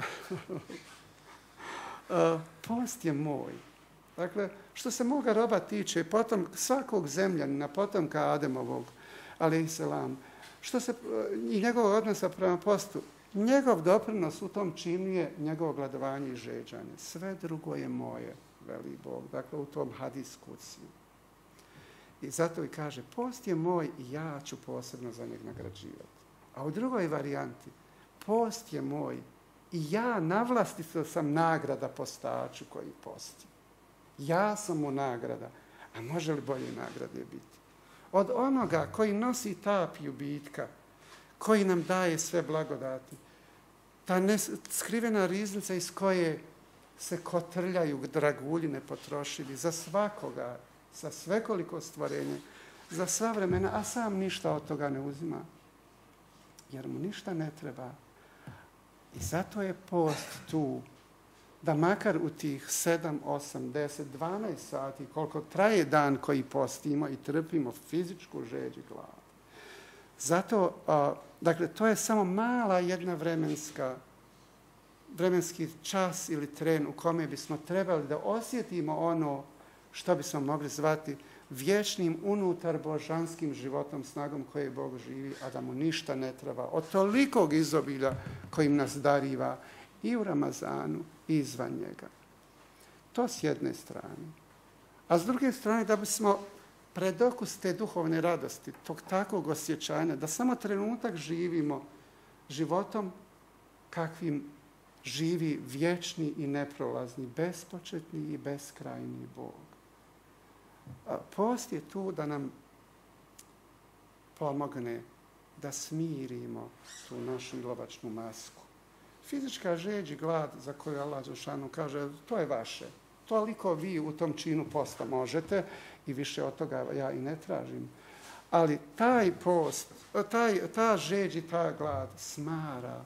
post je moj. Dakle, što se moga roba tiče, potom svakog zemljanina, potomka Ademovog, alejhi selam, što se i njegovog odnosa prema postu, njegov doprinos u tom činu je njegovo gladovanje i žeđanje. Sve drugo je moje, veli Bog. Dakle, u tom hadis kuciju. I zato i kaže, post je moj i ja ću posebno za njeg nagrađivati. A u drugoj varijanti, post je moj i ja navlastito sam nagrada postaču koji posti. Ja sam mu nagrada, a može li bolje nagrade biti? Od onoga koji nosi tapiju bitka, koji nam daje sve blagodati, ta skrivena riznica iz koje se kotrljaju dragulji nepotrošivi za svakoga, za svekoliko stvorenje, za sva vremena, a sam ništa od toga ne uzima, jer mu ništa ne treba. I zato je post tu, da makar u tih sedam, osam, deset, dvanaest sati, koliko traje dan koji postimo i trpimo fizičku žeđ i glad. Zato, a, dakle, to je samo mala jedna vremenska, vremenski čas ili tren u kome bismo trebali da osjetimo ono što bismo mogli zvati vječnim unutar božanskim životom, snagom koje Bog živi, a da mu ništa ne treba. Od tolikog izobilja kojim nas dariva i u Ramazanu i izvan njega. To s jedne strane. A s druge strane, da bismo predokus te duhovne radosti, tog takvog osjećanja, da samo trenutak živimo životom kakvim živi vječni i neprolazni, bespočetni i beskrajni Bog. Post je tu da nam pomogne da smirimo tu našu ilovačnu masku. Fizička žeđ i glad za koju Allah dželešanu kaže, to je vaše. toliko vi u tom činu posta možete i više od toga ja i ne tražim. Ali taj post, taj, ta žeđ i ta glad smara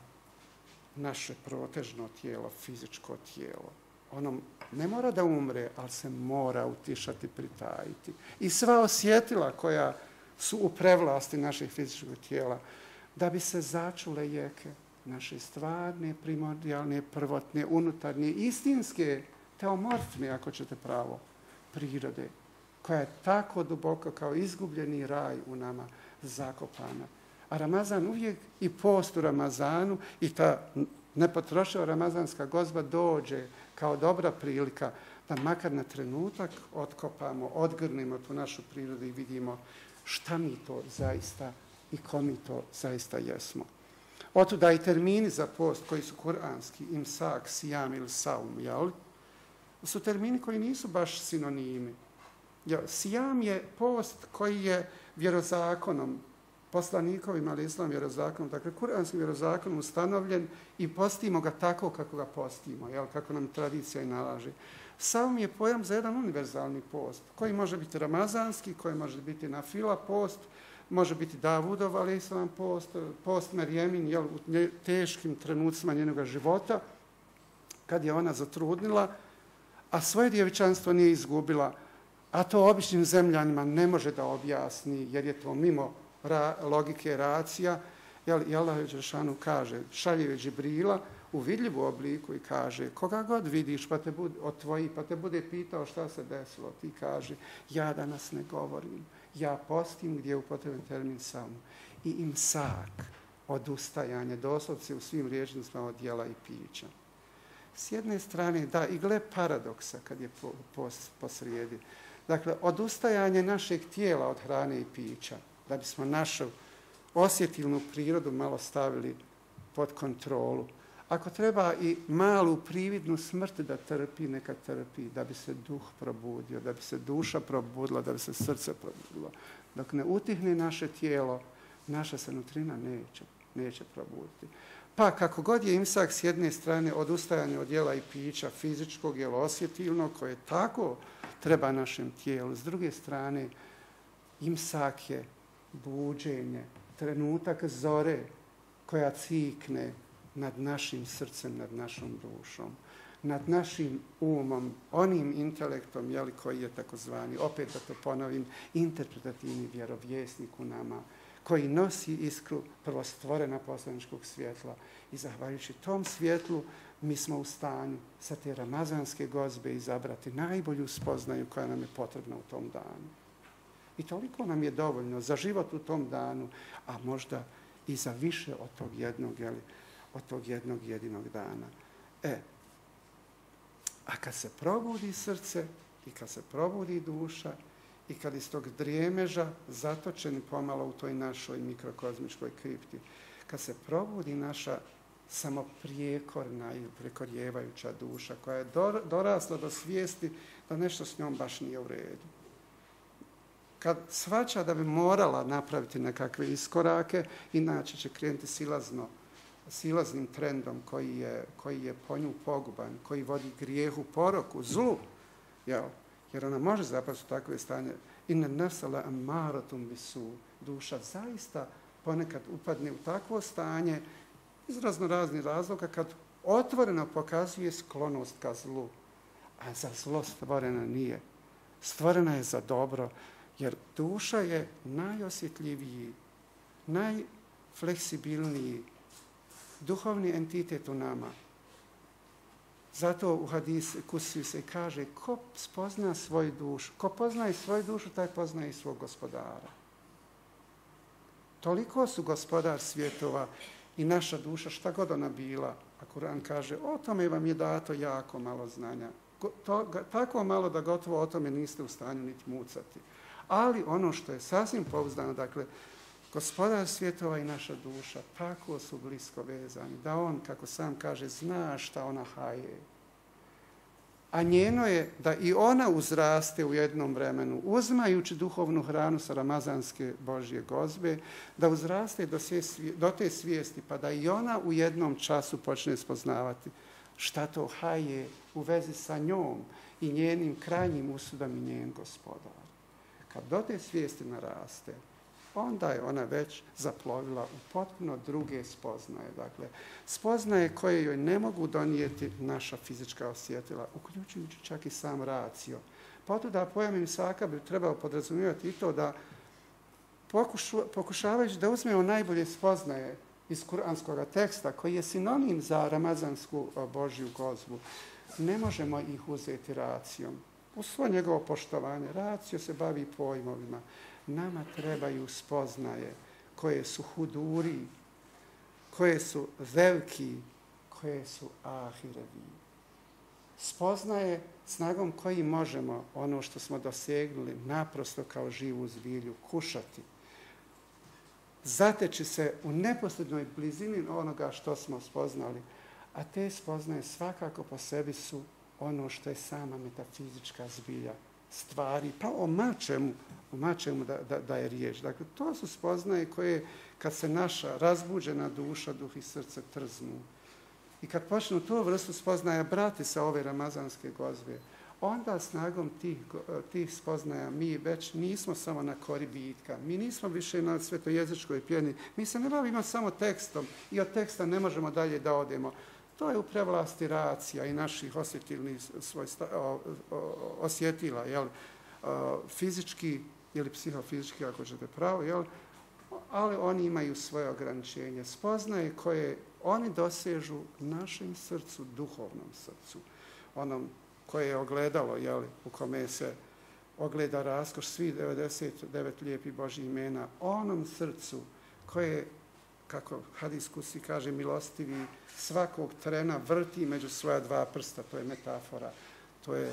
naše protežno tijelo, fizičko tijelo. Ono ne mora da umre, ali se mora utišati, pritajiti. I sva osjetila koja su u prevlasti naših fizičkog tijela, da bi se začule jeke, naše stvarne, primordijalne, prvotne, unutarnje, istinske, teomorfne, ako ćete pravo, prirode, koja je tako duboko kao izgubljeni raj u nama zakopana. A Ramazan uvijek i post u Ramazanu i ta nepotrošiva ramazanska gozba dođe kao dobra prilika da makar na trenutak otkopamo, odgrnemo tu našu prirodu i vidimo šta mi to zaista i ko mi to zaista jesmo. Otuda i termini za post koji su kuranski, imsak, sijam ili saum, jel? Su termini koji nisu baš sinonimi. Sijam je post koji je vjerozakonom, poslanikovim, ali islam vjerozakonom, dakle kuranskim vjerozakonom ustanovljen i postimo ga tako kako ga postimo, jel, kako nam tradicija i nalaže. Saum je pojam za jedan univerzalni post, koji može biti ramazanski, koji može biti nafila post, može biti Davudov, ali islam post, post Merjemin, jel, u teškim trenucima njenog života, kad je ona zatrudnila, a svoje djevičanstvo nije izgubila, a to običnim zemljanima ne može da objasni, jer je to mimo ra, logike racija. I Allah Đelešanu kaže, šalje Džibrila u vidljivu obliku i kaže, koga god vidiš pa te bude, od tvojih, pa te bude pitao šta se desilo, ti kaže, ja danas ne govorim, ja postim, gdje je upotreban termin saum. I imsak, odustajanje, doslovce u svim riječnicima od jela i pića. S jedne strane, da, i gle paradoksa kad je post posrijedi. Dakle, odustajanje našeg tijela od hrane i pića, da bismo našu osjetilnu prirodu malo stavili pod kontrolu. Ako treba i malu prividnu smrt da trpi, neka trpi, da bi se duh probudio, da bi se duša probudila, da bi se srce probudilo. Dok ne utihne naše tijelo, naša se nutrina neće, neće probuditi. Pa kako god je imsak s jedne strane odustajanje od jela i pića fizičkog ili osjetilnog, koje tako treba našem tijelu, s druge strane imsak je buđenje, trenutak zore koja cikne nad našim srcem, nad našom dušom, nad našim umom, onim intelektom, jeli, koji je takozvani, opet da to ponovim, interpretativni vjerovjesnik u nama, koji nosi iskru prvostvorena poslaničkog svjetla i zahvaljujući tom svjetlu mi smo u stanju sa te ramazanske gozbe izabrati najbolju spoznaju koja nam je potrebna u tom danu. I toliko nam je dovoljno za život u tom danu, a možda i za više od tog jednog, jeli, od tog jednog jedinog dana. E, a kad se probudi srce i kad se probudi duša i kad iz tog drijemeža, zatočeni pomalo u toj našoj mikrokozmičkoj kripti, kad se probudi naša samoprijekorna i prekorjevajuća duša koja je dorasla do svijesti da nešto s njom baš nije u redu. Kad shvaća da bi morala napraviti nekakve iskorake, inače će krenuti silazno, silaznim trendom koji je, koji je po nju poguban, koji vodi grijehu, poroku, zlu, jel? Jer ona može zapasti u takve stanje. Inna nafsa la ammaratum bisu. Duša zaista ponekad upadne u takvo stanje iz raznoraznih razloga kad otvoreno pokazuje sklonost ka zlu. A za zlo stvorena nije. Stvorena je za dobro, jer duša je najosjetljiviji, najfleksibilniji duhovni entitet u nama. Zato u hadisu Kusiju se kaže, ko spozna svoju dušu, ko poznaje svoju dušu, taj poznaje i svog gospodara. Toliko su gospodar svjetova i naša duša, šta god ona bila, a Kur'an kaže, o tome vam je dato jako malo znanja. To, tako malo da gotovo o tome niste u stanju niti mucati. Ali ono što je sasvim pouzdano, dakle, gospodar svjetova i naša duša tako su blisko vezani, da on, kako sam kaže, zna šta ona haje. A njeno je da i ona uzraste u jednom vremenu, uzmajući duhovnu hranu sa ramazanske Božje gozbe, da uzraste do, do te svijesti, pa da i ona u jednom času počne spoznavati šta to haje u vezi sa njom i njenim krajnjim usudom i njen gospodar. Kad do te svijesti naraste, onda je ona već zaplovila u potpuno druge spoznaje. Dakle, spoznaje koje joj ne mogu donijeti naša fizička osjetila, uključujući čak i sam racio. Potuda pojam imsaka bi trebao podrazumijevati i to da pokušu, pokušavajući da uzmemo najbolje spoznaje iz kuranskog teksta, koji je sinonim za ramazansku Božju gozbu, ne možemo ih uzeti racijom. U svo njegovo poštovanje, racio se bavi pojmovima. Nama trebaju spoznaje koje su huduri, koje su veliki, koje su ahirevi. Spoznaje snagom koji možemo ono što smo dosegnuli naprosto kao živu zbilju kušati. Zateći se u neposrednoj blizini onoga što smo spoznali, a te spoznaje svakako po sebi su ono što je sama metafizička zbilja stvari, pa o mačemu, o mačemu da, da, da je riječ. Dakle, to su spoznaje koje, kad se naša razbuđena duša, duh i srce trznu i kad počnu tu vrstu spoznaja brati sa ove ramazanske gozbe, onda snagom tih, tih spoznaja mi već nismo samo na kori bitka, mi nismo više na svetojezičkoj pjeni, mi se ne bavimo samo tekstom i od teksta ne možemo dalje da odemo. To je u prevlasti racija i naših osjetilnih svojstva, osjetila, jel, fizički ili psihofizički, ako ćete pravo, jel, ali oni imaju svoje ograničenje. Spoznaje koje oni dosežu našem srcu, duhovnom srcu, onom koje je ogledalo, jel, u kome se ogleda raskoš svih devedeset devet lijepih Božjih imena, onom srcu koje, kako hadis kusi kaže, milostivi svakog trena vrti među svoja dva prsta. To je metafora, to je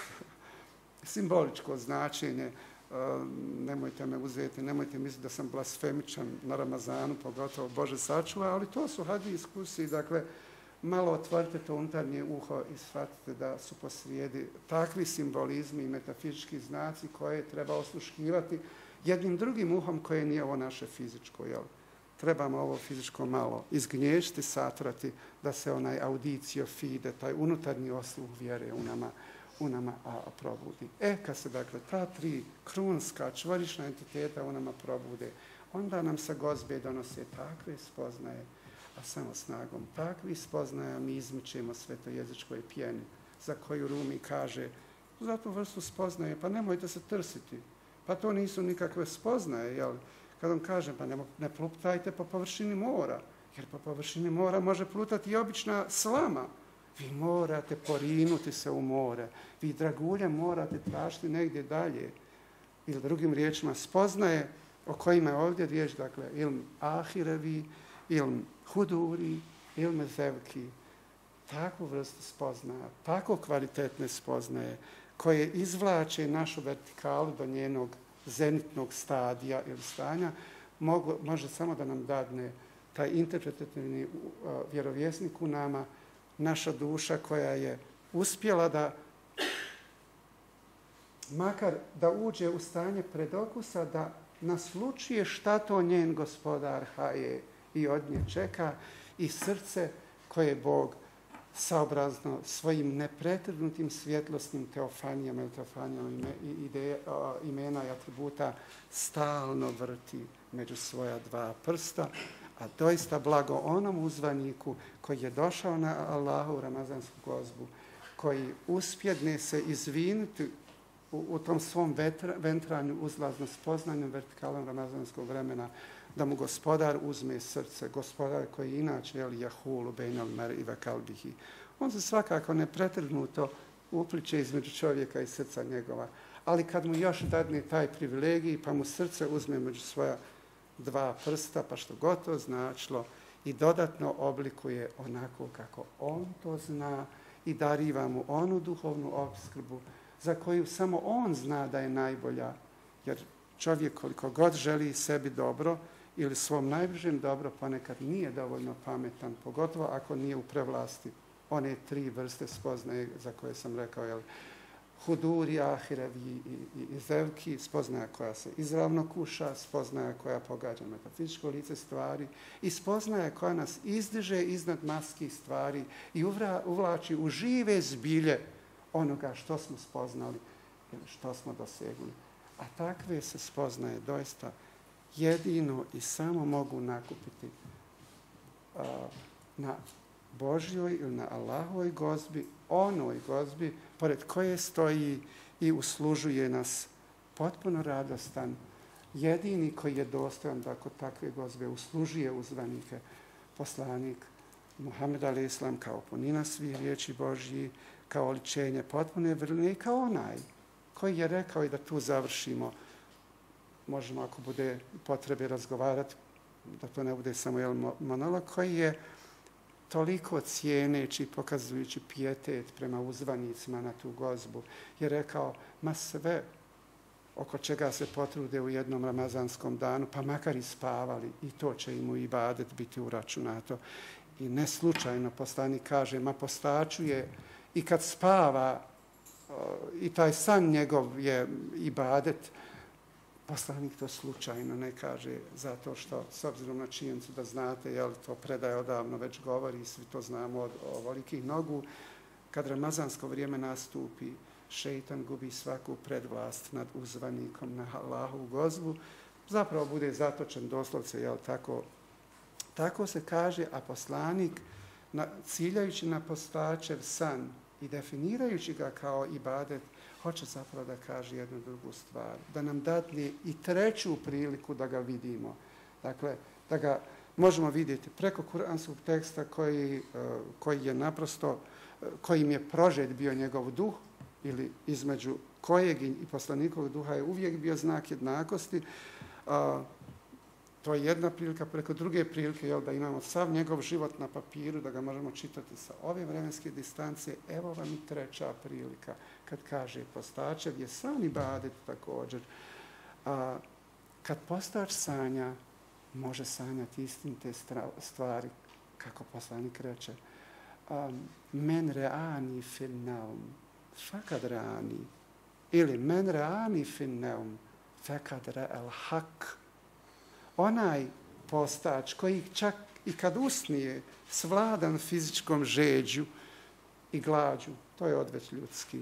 simboličko značenje. Nemojte me uzeti, nemojte misliti da sam blasfemičan na Ramazanu, pogotovo Bože sačuva, ali to su hadis kusi. Dakle, malo otvorite to unutarnje uho i shvatite da su posrijedi takvi simbolizmi i metafizički znaci koje treba osluškivati jednim drugim uhom koje nije ovo naše fizičko, jel? Trebamo ovo fizičko malo izgnješti, satrati, da se onaj audicio fide, taj unutarnji osluh vjere u nama, u nama a, probudi. E, kad se dakle ta tri krunska, čvorišna entiteta u nama probude, onda nam sa gozbe donose takve spoznaje, a samo snagom takvih spoznaja mi izmičemo svetojezičkoj pjeni, za koju Rumi kaže, za tu vrstu spoznaje, pa nemojte se trsiti, pa to nisu nikakve spoznaje, jel? Kad vam kažem, pa ne, ne plutajte po površini mora, jer po površini mora može plutati i obična slama. Vi morate porinuti se u more, vi dragulje morate tražiti negdje dalje. Ili drugim riječima spoznaje o kojima je ovdje riječ, dakle, ilm ahirevi, ilm huduri, ilm zevki. Takvu vrstu spoznaja, tako kvalitetne spoznaje, koje izvlače našu vertikalu do njenog zenitnog stadija ili stanja, mogu, može samo da nam dadne taj interpretativni uh, vjerovjesnik u nama, naša duša koja je uspjela da makar da uđe u stanje predokusa, da naslučuje šta to njen gospodar haje i od nje čeka, i srce koje Bog saobrazno svojim nepretrgnutim svjetlosnim teofanijama ili teofanijama ime, imena i atributa stalno vrti među svoja dva prsta, a doista blago onom uzvaniku koji je došao na Allahu ramazansku gozbu, koji uspjedne se izvinuti u, u tom svom vetra, ventranju uzlazno spoznanjem vertikalom ramazanskog vremena, da mu gospodar uzme srce, gospodar koji inače je jahulu bejnal mer i vakalbihi. On se svakako nepretrgnuto upliče između čovjeka i srca njegova, ali kad mu još dadne taj privilegij, pa mu srce uzme među svoja dva prsta, pa što god to značilo, i dodatno oblikuje onako kako on to zna i dariva mu onu duhovnu opskrbu za koju samo on zna da je najbolja, jer čovjek koliko god želi sebi dobro ili svom najbližem dobro, ponekad nije dovoljno pametan, pogotovo ako nije u prevlasti one tri vrste spoznaje za koje sam rekao, jel, huduri ahirevi i, i, i zevki, spoznaja koja se izravno kuša, spoznaja koja pogađa metafizičko lice stvari i spoznaja koja nas izdiže iznad maskih stvari i uvra, uvlači u žive zbilje onoga što smo spoznali ili što smo dosegli. A takve se spoznaje doista jedino i samo mogu nakupiti uh, na Božjoj ili na Allahovoj gozbi, onoj gozbi pored koje stoji i uslužuje nas potpuno radostan, jedini koji je dostojan da kod takve gozbe uslužuje uzvanike, poslanik Muhammed alejhi selam kao punina svih riječi Božji, kao oličenje potpune vrline i kao onaj koji je rekao i da tu završimo. Možemo ako bude potrebe razgovarati, da to ne bude samo jedan monolog, koji je toliko cijeneći, pokazujući pijetet prema uzvanicima na tu gozbu, je rekao, ma sve oko čega se potrude u jednom ramazanskom danu, pa makar i spavali, i to će im u ibadet biti uračunato. I ne slučajno poslanik kaže, ma postačuje i kad spava, i taj san njegov je ibadet, poslanik to slučajno ne kaže zato što, s obzirom na činjenicu da znate, jel, to predaje odavno već govori, svi to znamo od ovolikih nogu, kad ramazansko vrijeme nastupi, šeitan gubi svaku predvlast nad uzvanikom na Allahovu gozbu, zapravo bude zatočen doslovce, jel, tako, tako se kaže, a poslanik, na, ciljajući na postačev san i definirajući ga kao ibadet, hoće zapravo da kaže jednu drugu stvar, da nam dadne i treću priliku da ga vidimo. Dakle, da ga možemo vidjeti preko kuranskog teksta koji, koji je naprosto, kojim je prožet bio njegov duh, ili između kojeg i poslanikovog duha je uvijek bio znak jednakosti. To je jedna prilika, preko druge prilike, jel, da imamo sav njegov život na papiru, da ga možemo čitati sa ove vremenske distance. Evo vam i treća prilika, kad kaže postačev je san ibadet također. A, kad postač sanja, može sanjati istinite stvari, kako poslanik reče. Um, men reani fin neum, fakad reani. Ili men reani fin neum, fakad re el hak. Onaj postač koji čak i kad usnije svladan fizičkom žeđu i glađu, to je odveć ljudski.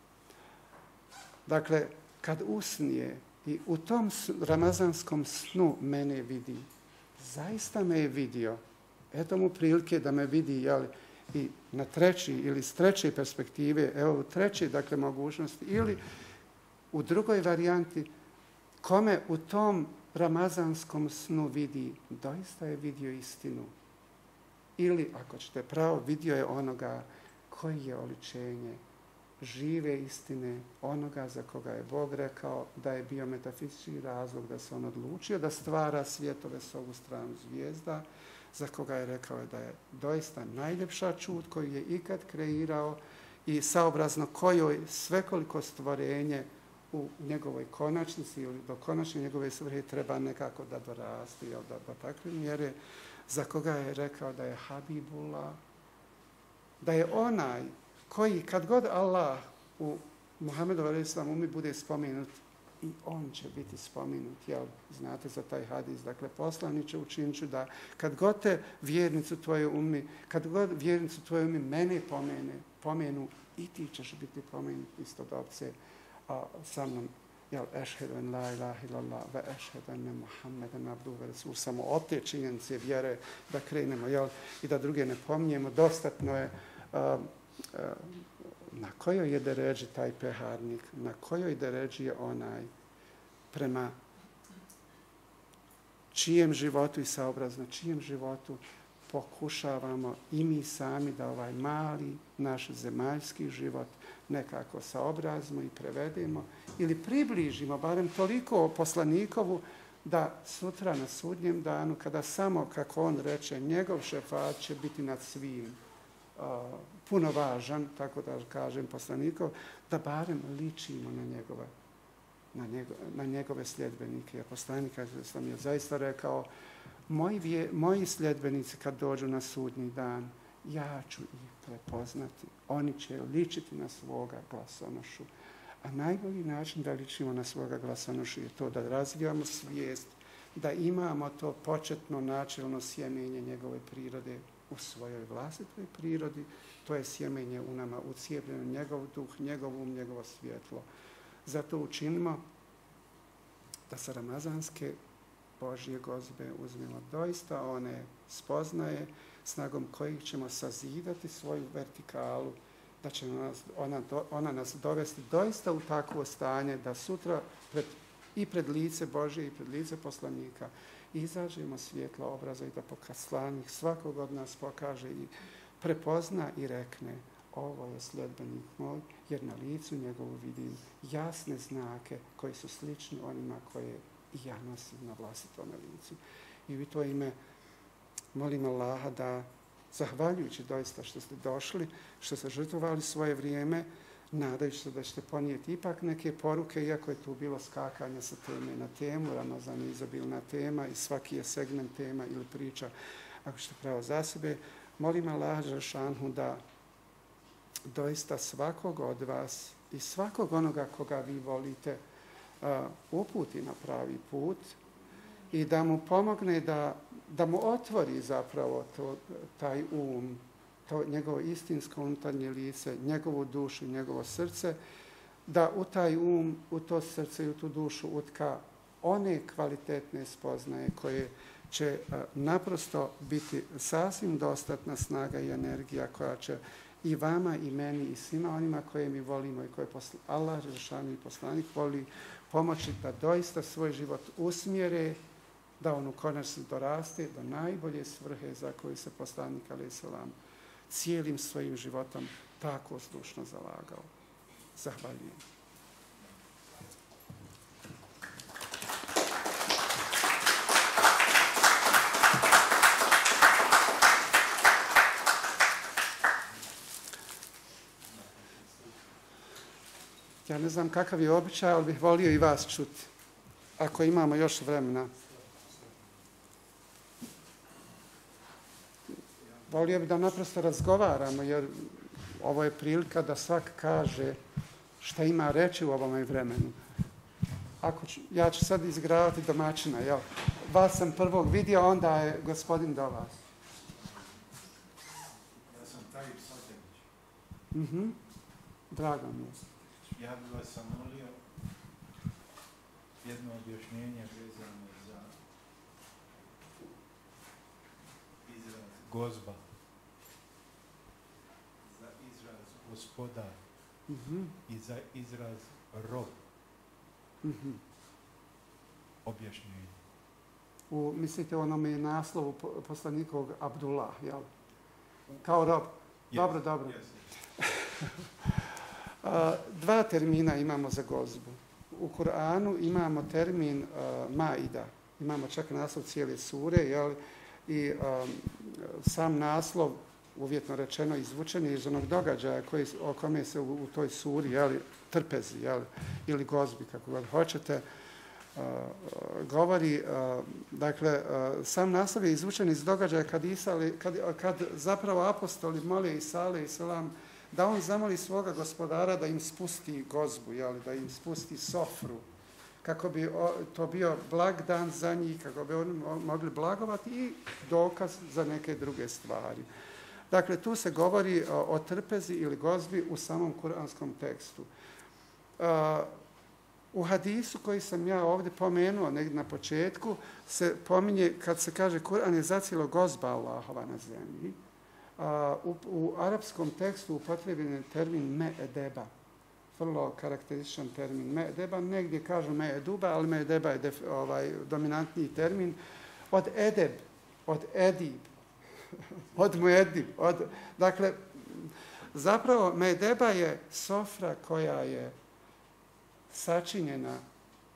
Dakle, kad usnije i u tom ramazanskom snu mene vidi, zaista me je vidio, eto mu prilike da me vidi, jel, i na treći ili s treće perspektive, evo u treće, dakle, mogućnosti, ili u drugoj varijanti, kome u tom ramazanskom snu vidi, doista je vidio istinu. Ili, ako ćete pravo, vidio je onoga koji je oličenje žive istine, onoga za koga je Bog rekao da je bio metafizički razlog da se on odlučio da stvara svjetove s ovu stranu zvijezda, za koga je rekao da je doista najljepša čud koju je ikad kreirao i saobrazno kojoj svekoliko stvorenje u njegovoj konačnici ili do konačne njegove svrhe treba nekako da dorasti, jel, da, da takve mjere, za koga je rekao da je Habibullah, da je onaj koji kad god Allah u Muhammedu alejhi selam umi bude spomenut, i on će biti spomenut, jel, znate za taj hadis, dakle, poslaniče, učinit ću da kad god te vjernicu tvoje umi, kad god vjernicu tvoje umi mene pomene, pomenu, i ti ćeš biti pomenut istodobce a, sa mnom, jel, ešhedu en la ilaha illallah ve ešhedu enne Muhammeden abduhu ve resuluhu, samo od te činjenice vjere da krenemo, jel, i da druge ne pominjemo, dostatno je a, a, na kojoj je deređi taj peharnik, na kojoj deređi je onaj prema čijem životu i saobrazno čijem životu pokušavamo i mi sami da ovaj mali naš zemaljski život nekako saobrazimo i prevedemo ili približimo barem toliko poslanikovu da sutra na sudnjem danu, kada samo, kako on reče, njegov šefat će biti nad svim uh, puno važan, tako da kažem poslanikov, da barem ličimo na njegove, na njegove, na njegove sljedbenike. A poslanik sam je zaista rekao, moji, vje, moji sljedbenici kad dođu na sudnji dan, ja ću ih prepoznati. Oni će ličiti na svoga glasonošu. A najbolji način da ličimo na svoga glasonošu je to da razvijamo svijest, da imamo to početno načelno sjemenje njegove prirode u svojoj vlastitoj prirodi. To je sjemenje u nama ucijepljeno, njegov duh, njegov um, njegovo svjetlo. Zato učinimo da sa ramazanske Božje gozbe uzmemo doista one spoznaje snagom kojih ćemo sazidati svoju vertikalu, da će nas, ona, ona nas dovesti doista u takvo stanje da sutra pred, i pred lice Božje i pred lice poslanika izađemo svjetla obraza i da poslanik svakog od nas pokaže i prepozna i rekne ovo je sljedbenik moj, jer na licu njegovu vidim jasne znake koji su slični onima koje i ja nosim na vlastitom licu. I u to ime molim Allaha da, zahvaljujući doista što ste došli, što ste žrtvovali svoje vrijeme, nadajući se da ćete ponijeti ipak neke poruke, iako je tu bilo skakanja sa teme na temu, Ramazan je izobilna tema i svaki je segment tema ili priča, ako ćete pravo za sebe, molim Allaha Đelešanu da doista svakog od vas i svakog onoga koga vi volite uh, uputi na pravi put i da mu pomogne da, da mu otvori zapravo to, taj um, to njegovo istinsko unutarnje lice, njegovu dušu, njegovo srce, da u taj um, u to srce i u tu dušu utka one kvalitetne spoznaje koje će uh, naprosto biti sasvim dostatna snaga i energija koja će i vama i meni i svima onima koje mi volimo i koje posla, Allah Đelešanu i poslanik voli pomoći da doista svoj život usmjere, da on u konačnici doraste do najbolje svrhe za koju se poslanik alejhi selam cijelim svojim životom tako zdušno zalagao. Zahvaljujem. Ja ne znam kakav je običaj, ali bih volio i vas čuti, ako imamo još vremena. Volio bih da naprosto razgovaramo, jer ovo je prilika da svak kaže šta ima reći u ovome vremenu. Ako ću, ja ću sad izgravati domaćina, jel? Vas sam prvog vidio, onda je gospodin do vas. Ja sam Tajib Satenić. Mhm. Drago mi je. Ja bih vas zamolio jedno objašnjenje vezano za izraz gozba, za izraz gospodar Mhm. i za izraz rob. Mhm. Objašnjenje. U, mislite o onome naslovu po- poslanikovog Abdullah, jel? Kao rob. Dobro, Yes, dobro. yes. A, dva termina imamo za gozbu. U Kur'anu imamo termin uh, Maida. Imamo čak naslov cijele sure, jel? I um, sam naslov, uvjetno rečeno, izvučen je iz onog događaja koji, o kome se u, u toj suri, jel? Trpezi, jel? Ili gozbi, kako god hoćete, uh, govori. Uh, dakle, uh, sam naslov je izvučen iz događaja kad, Isa, kad, kad zapravo apostoli mole Isa alejhi selam da on zamoli svoga gospodara da im spusti gozbu, jel, da im spusti sofru, kako bi to bio blag dan za njih, kako bi oni mogli blagovati i dokaz za neke druge stvari. Dakle, tu se govori o, o trpezi ili gozbi u samom kuranskom tekstu. Uh, u hadisu koji sam ja ovdje pomenuo negdje na početku, se pominje, kad se kaže Kur'an je zacijelo gozba Allahova na zemlji, Uh, u, u arapskom tekstu upotrebljen je termin me'edeba, vrlo karakterističan termin me'edeba, negdje kažu me'eduba, ali me'edeba je def, ovaj, dominantniji termin, od edeb, od edib, od muedib, od, dakle, zapravo me'edeba je sofra koja je sačinjena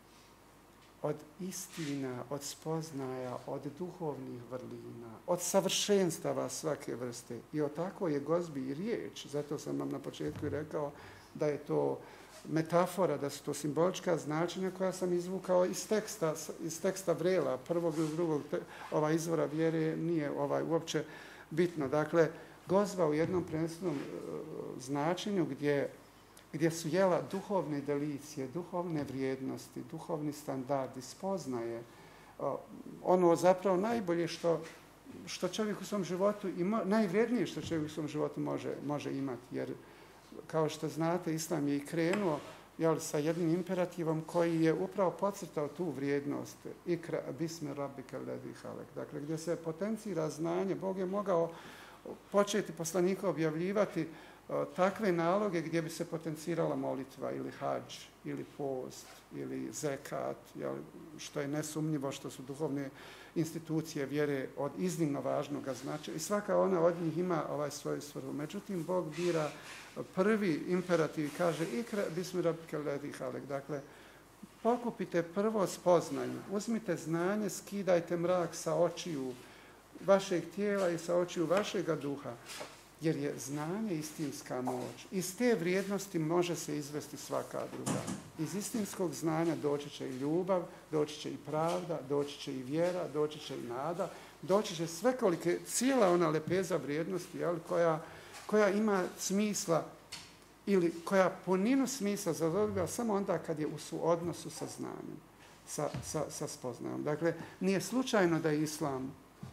od istina, od spoznaja, od duhovnih vrlina, od savršenstava svake vrste. I o takvoj je gozbi i riječ. Zato sam vam na početku i rekao da je to metafora, da su to simbolička značenja koja sam izvukao iz teksta, iz teksta Vrela, prvog ili drugog te, ovaj izvora vjere nije ovaj uopće bitno. Dakle, Gozba u jednom prenesenom uh, značenju gdje, gdje su jela duhovne delicije, duhovne vrijednosti, duhovni standardi, spoznaje. Uh, ono zapravo najbolje što, što čovjek u svom životu, ima, najvrijednije što čovjek u svom životu može, može imati. Jer, kao što znate, Islam je i krenuo jel, sa jednim imperativom koji je upravo podcrtao tu vrijednost. Ikra bismi rabbika lezi halak. Dakle, gdje se potencira znanje, Bog je mogao početi poslanika objavljivati uh, takve naloge gdje bi se potencirala molitva ili hadž, ili post, ili zekat, jel, što je nesumnjivo, što su duhovne institucije vjere od iznimno važnog značaja. I svaka ona od njih ima ovaj svoju svrhu. Međutim, Bog bira prvi imperativ i kaže ikra bismi rabbika lezi halak. Dakle, pokupite prvo spoznanje, uzmite znanje, skidajte mrak sa očiju vašeg tijela i sa očiju vašega duha, jer je znanje istinska moć. Iz te vrijednosti može se izvesti svaka druga. Iz istinskog znanja doći će i ljubav, doći će i pravda, doći će i vjera, doći će i nada, doći će svekolike, cijela ona lepeza vrijednosti, jel, koja, koja ima smisla ili koja puninu smisla zadovoljava samo onda kad je u suodnosu sa znanjem, sa, sa, sa spoznajom. Dakle, nije slučajno da je Islam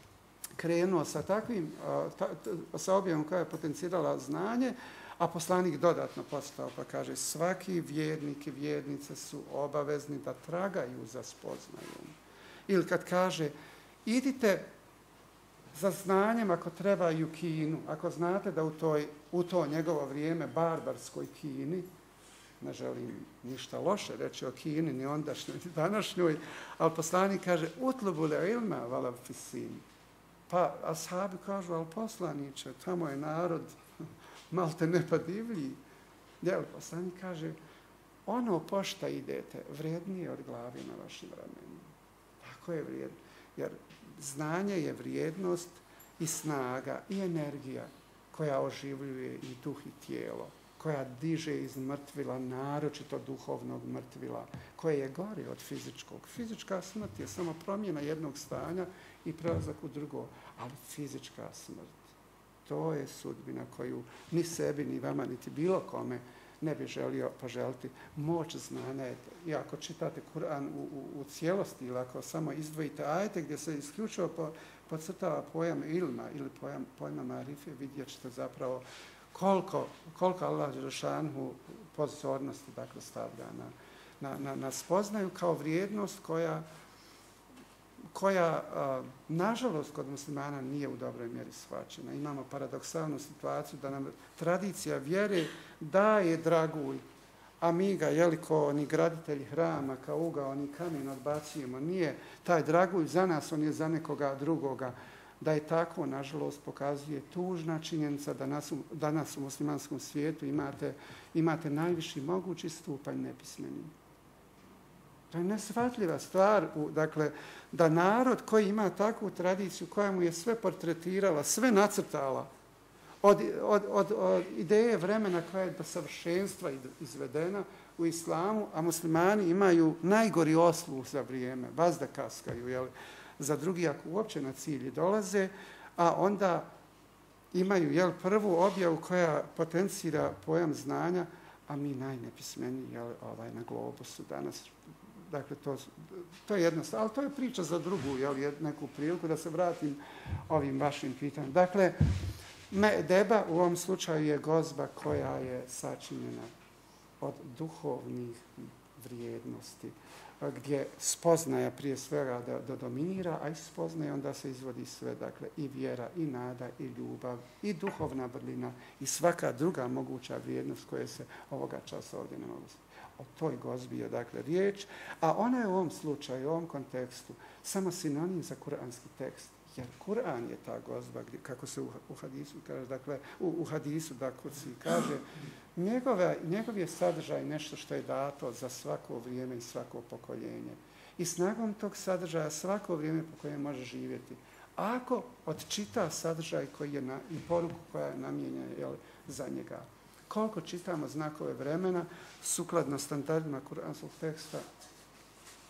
krenuo sa takvim, ta, sa objavom koja je potencirala znanje, a poslanik dodatno postao pa kaže svaki vjernik i vjernice su obavezni da tragaju za spoznajom. Ili kad kaže idite za znanjem ako treba i u Kinu, ako znate da u, toj, u to njegovo vrijeme barbarskoj Kini, ne želim ništa loše reći o Kini, ni ondašnjoj, ni današnjoj, ali poslanik kaže utlubu le ilma valav fisin. Pa ashabi kažu, ali poslaniče, tamo je narod malte ne pa divlji. Jel, poslanik kaže, ono po šta idete, vrednije od glavi na vašim ramenima. Tako je vrijedno. Jer znanje je vrijednost i snaga i energija koja oživljuje i duh i tijelo, koja diže iz mrtvila, naročito duhovnog mrtvila, koje je gori od fizičkog. Fizička smrt je samo promjena jednog stanja i prelazak u drugo, ali fizička smrt, to je sudbina koju ni sebi, ni vama, niti bilo kome ne bi želio poželiti. Moć znanja je, i ako čitate Kur'an u, u, u cijelosti ili ako samo izdvojite ajete gdje se isključivo po, podcrtava pojam ilma ili pojam, pojma marife, vidjet ćete zapravo koliko, koliko Allah Đelešanhu pozornosti dakle, stavlja na, na, na, na spoznaju kao vrijednost koja koja, nažalost, kod muslimana nije u dobroj mjeri shvaćena. Imamo paradoksalnu situaciju da nam tradicija vjere daje dragulj, a mi ga, jeli, ko oni graditelji hrama, kao ugao, oni kamen odbacujemo. Nije taj dragulj za nas, on je za nekoga drugoga. Da je tako, nažalost, pokazuje tužna činjenica da nas, danas u muslimanskom svijetu imate, imate najviši mogući stupanj nepismeni. To je nesvatljiva stvar, u, dakle, da narod koji ima takvu tradiciju, koja mu je sve portretirala, sve nacrtala, od, od, od, od ideje vremena koja je do savršenstva izvedena u islamu, a muslimani imaju najgori osluh za vrijeme, vazda kaskaju, jel, za drugi ako uopće na cilji dolaze, a onda imaju, jel, prvu objavu koja potencira pojam znanja, a mi najnepismeniji, jel, ovaj, na globusu danas. Dakle, to, to je jednostavno, ali to je priča za drugu, jel, neku priliku, da se vratim ovim vašim pitanjem. Dakle, medeba u ovom slučaju je gozba koja je sačinjena od duhovnih vrijednosti, gdje spoznaja prije svega da, da dominira, a iz spoznaje onda se izvodi sve, dakle, i vjera, i nada, i ljubav, i duhovna vrlina, i svaka druga moguća vrijednost koja se ovoga časa ovdje ne mogu. O toj gozbi je, dakle, riječ, a ona je u ovom slučaju, u ovom kontekstu, samo sinonim za kuranski tekst, jer Kur'an je ta gozba, gdje, kako se u, u hadisu kaže, dakle, u, u hadisu, da kursi kaže, njegove, njegov je sadržaj nešto što je dato za svako vrijeme i svako pokoljenje. I snagom tog sadržaja svako vrijeme po kojem može živjeti. Ako odčita sadržaj koji je na, i poruku koja je namijenjena, jel, za njega, koliko čitamo znakove vremena, sukladno standardima kuranskog teksta,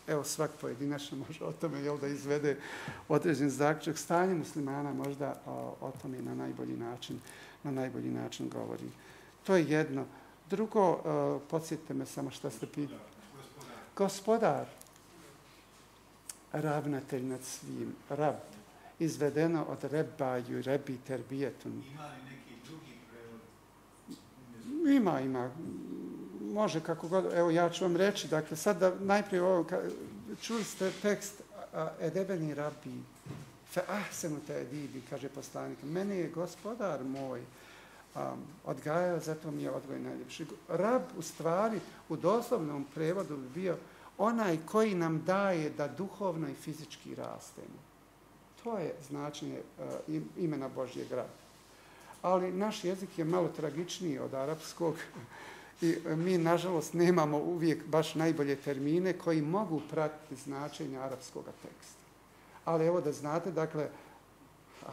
evo svak pojedinačno može o tome jel, da izvede određen zaključak. Stanje muslimana možda o, o tome na najbolji način, na najbolji način govori. To je jedno. Drugo, uh, podsjetite me samo šta ste pitali. Gospodar. Gospodar. Ravnatelj nad svim. Rab. Izvedeno od rebaju, rebi, terbijetun. Ima li neki drugi prevod? Ima, ima. Može kako god. Evo ja ću vam reći. Dakle, sad da najprije ovo, čuli ste tekst edebeni rabi, fe ahsenu te edibi, kaže poslanik. Mene je gospodar moj um, odgajao, zato mi je odgoj najljepši. Rab u stvari u doslovnom prevodu bi bio onaj koji nam daje da duhovno i fizički rastemo. To je značenje uh, imena Božjeg rab. Ali naš jezik je malo tragičniji od arapskog i mi, nažalost, nemamo uvijek baš najbolje termine koji mogu pratiti značenje arapskog teksta. Ali evo da znate, dakle, ah,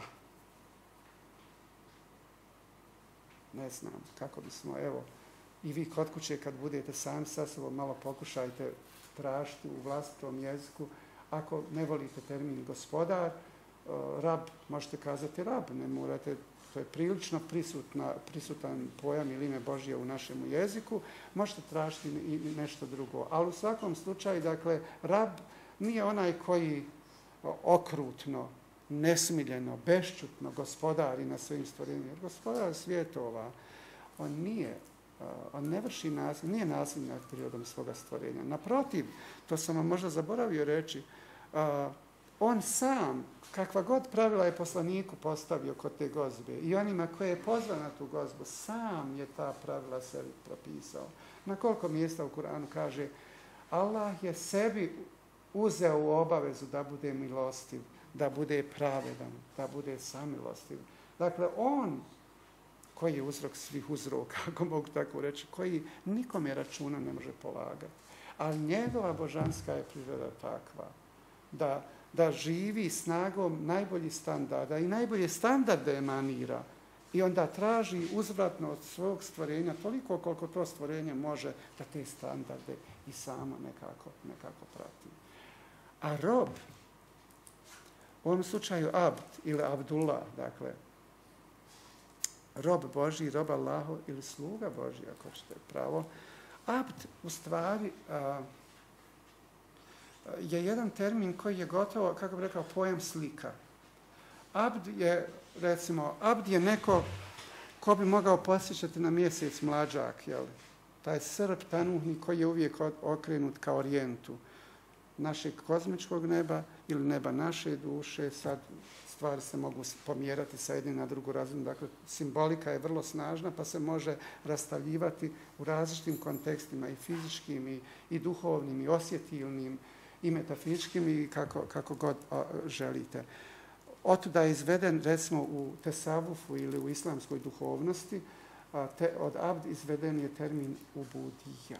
ne znam kako bismo, evo, i vi kod kuće kad budete sami sa sobom malo pokušajte tražiti u vlastitom jeziku. Ako ne volite termin gospodar, rab, možete kazati rab, ne morate, to je prilično prisutna, prisutan pojam ili ime Božje u našem jeziku, možete tražiti i nešto drugo. Ali u svakom slučaju, dakle, rab nije onaj koji okrutno, nesmiljeno, bešćutno gospodari na svojim stvorenjima. Gospodar svjetova, on nije, on ne vrši nasilje, nije nasilje nad prirodom svoga stvorenja. Naprotiv, to sam vam možda zaboravio reći, on sam, kakva god pravila je poslaniku postavio kod te gozbe i onima koje je pozvao na tu gozbu, sam je ta pravila sebi propisao. Na koliko mjesta u Kuranu kaže Allah je sebi uzeo u obavezu da bude milostiv, da bude pravedan, da bude samilostiv. Dakle, on koji je uzrok svih uzroka, ako mogu tako reći, koji nikome računa ne može polagati. Ali njegova božanska je priroda takva da da živi snagom najboljih standarda i najbolje standarde emanira i onda traži uzvratno od svog stvorenja toliko koliko to stvorenje može da te standarde i samo nekako, nekako prati. A rob, u ovom slučaju abd ili Abdullah, dakle, rob Božji, rob Allahu ili sluga Božji, ako ćete pravo, abd u stvari a, je jedan termin koji je gotovo, kako bih rekao, pojam slika. Abd je, recimo, abd je neko ko bi mogao posjećati na mjesec mlađak, jel? Taj srp tanuhni koji je uvijek okrenut ka orijentu našeg kozmičkog neba ili neba naše duše. Sad stvari se mogu pomjerati sa jedne na drugu razinu. Dakle, simbolika je vrlo snažna pa se može rastavljivati u različitim kontekstima i fizičkim i, i duhovnim i osjetilnim i metafizičkim i kako, kako god a, želite. Otuda je izveden, recimo, u tesavufu ili u islamskoj duhovnosti, a, te, od abd izveden je termin ubudija.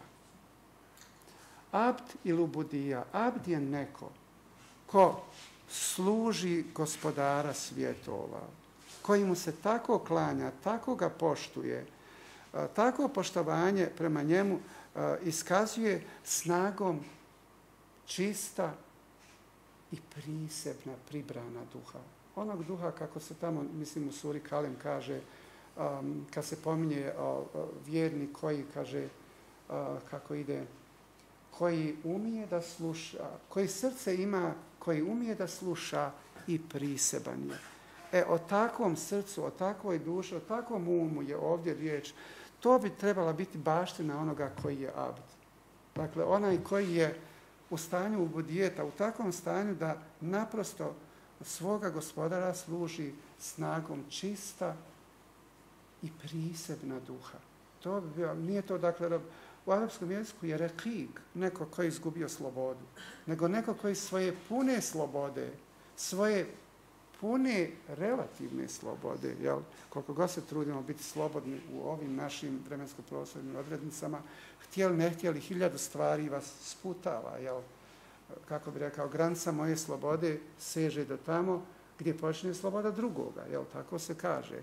Abd ili ubudija. Abd je neko ko služi gospodara svjetova, koji mu se tako klanja, tako ga poštuje, a, tako poštovanje prema njemu a, iskazuje snagom čista i prisebna, pribrana duha. Onog duha, kako se tamo, mislim, u suri Kalem kaže, um, kad se pominje o, o, vjernik koji, kaže, uh, kako ide, koji umije da sluša, koji srce ima, koji umije da sluša i priseban je. E, o takvom srcu, o takvoj duši, o takvom umu je ovdje riječ. To bi trebala biti baština onoga koji je abd. Dakle, onaj koji je u stanju ubudijeta, u takvom stanju da naprosto svoga gospodara služi snagom čista i prisebna duha. To bi bio, nije to, dakle, u arapskom jeziku je rekig, neko koji je izgubio slobodu, nego neko koji svoje pune slobode, svoje pune relativne slobode, jel? Koliko god se trudimo biti slobodni u ovim našim vremensko-prostornim odrednicama, htjeli, ne htjeli, hiljadu stvari vas sputava, jel? Kako bi rekao, granica moje slobode seže do tamo gdje počne sloboda drugoga, jel? Tako se kaže.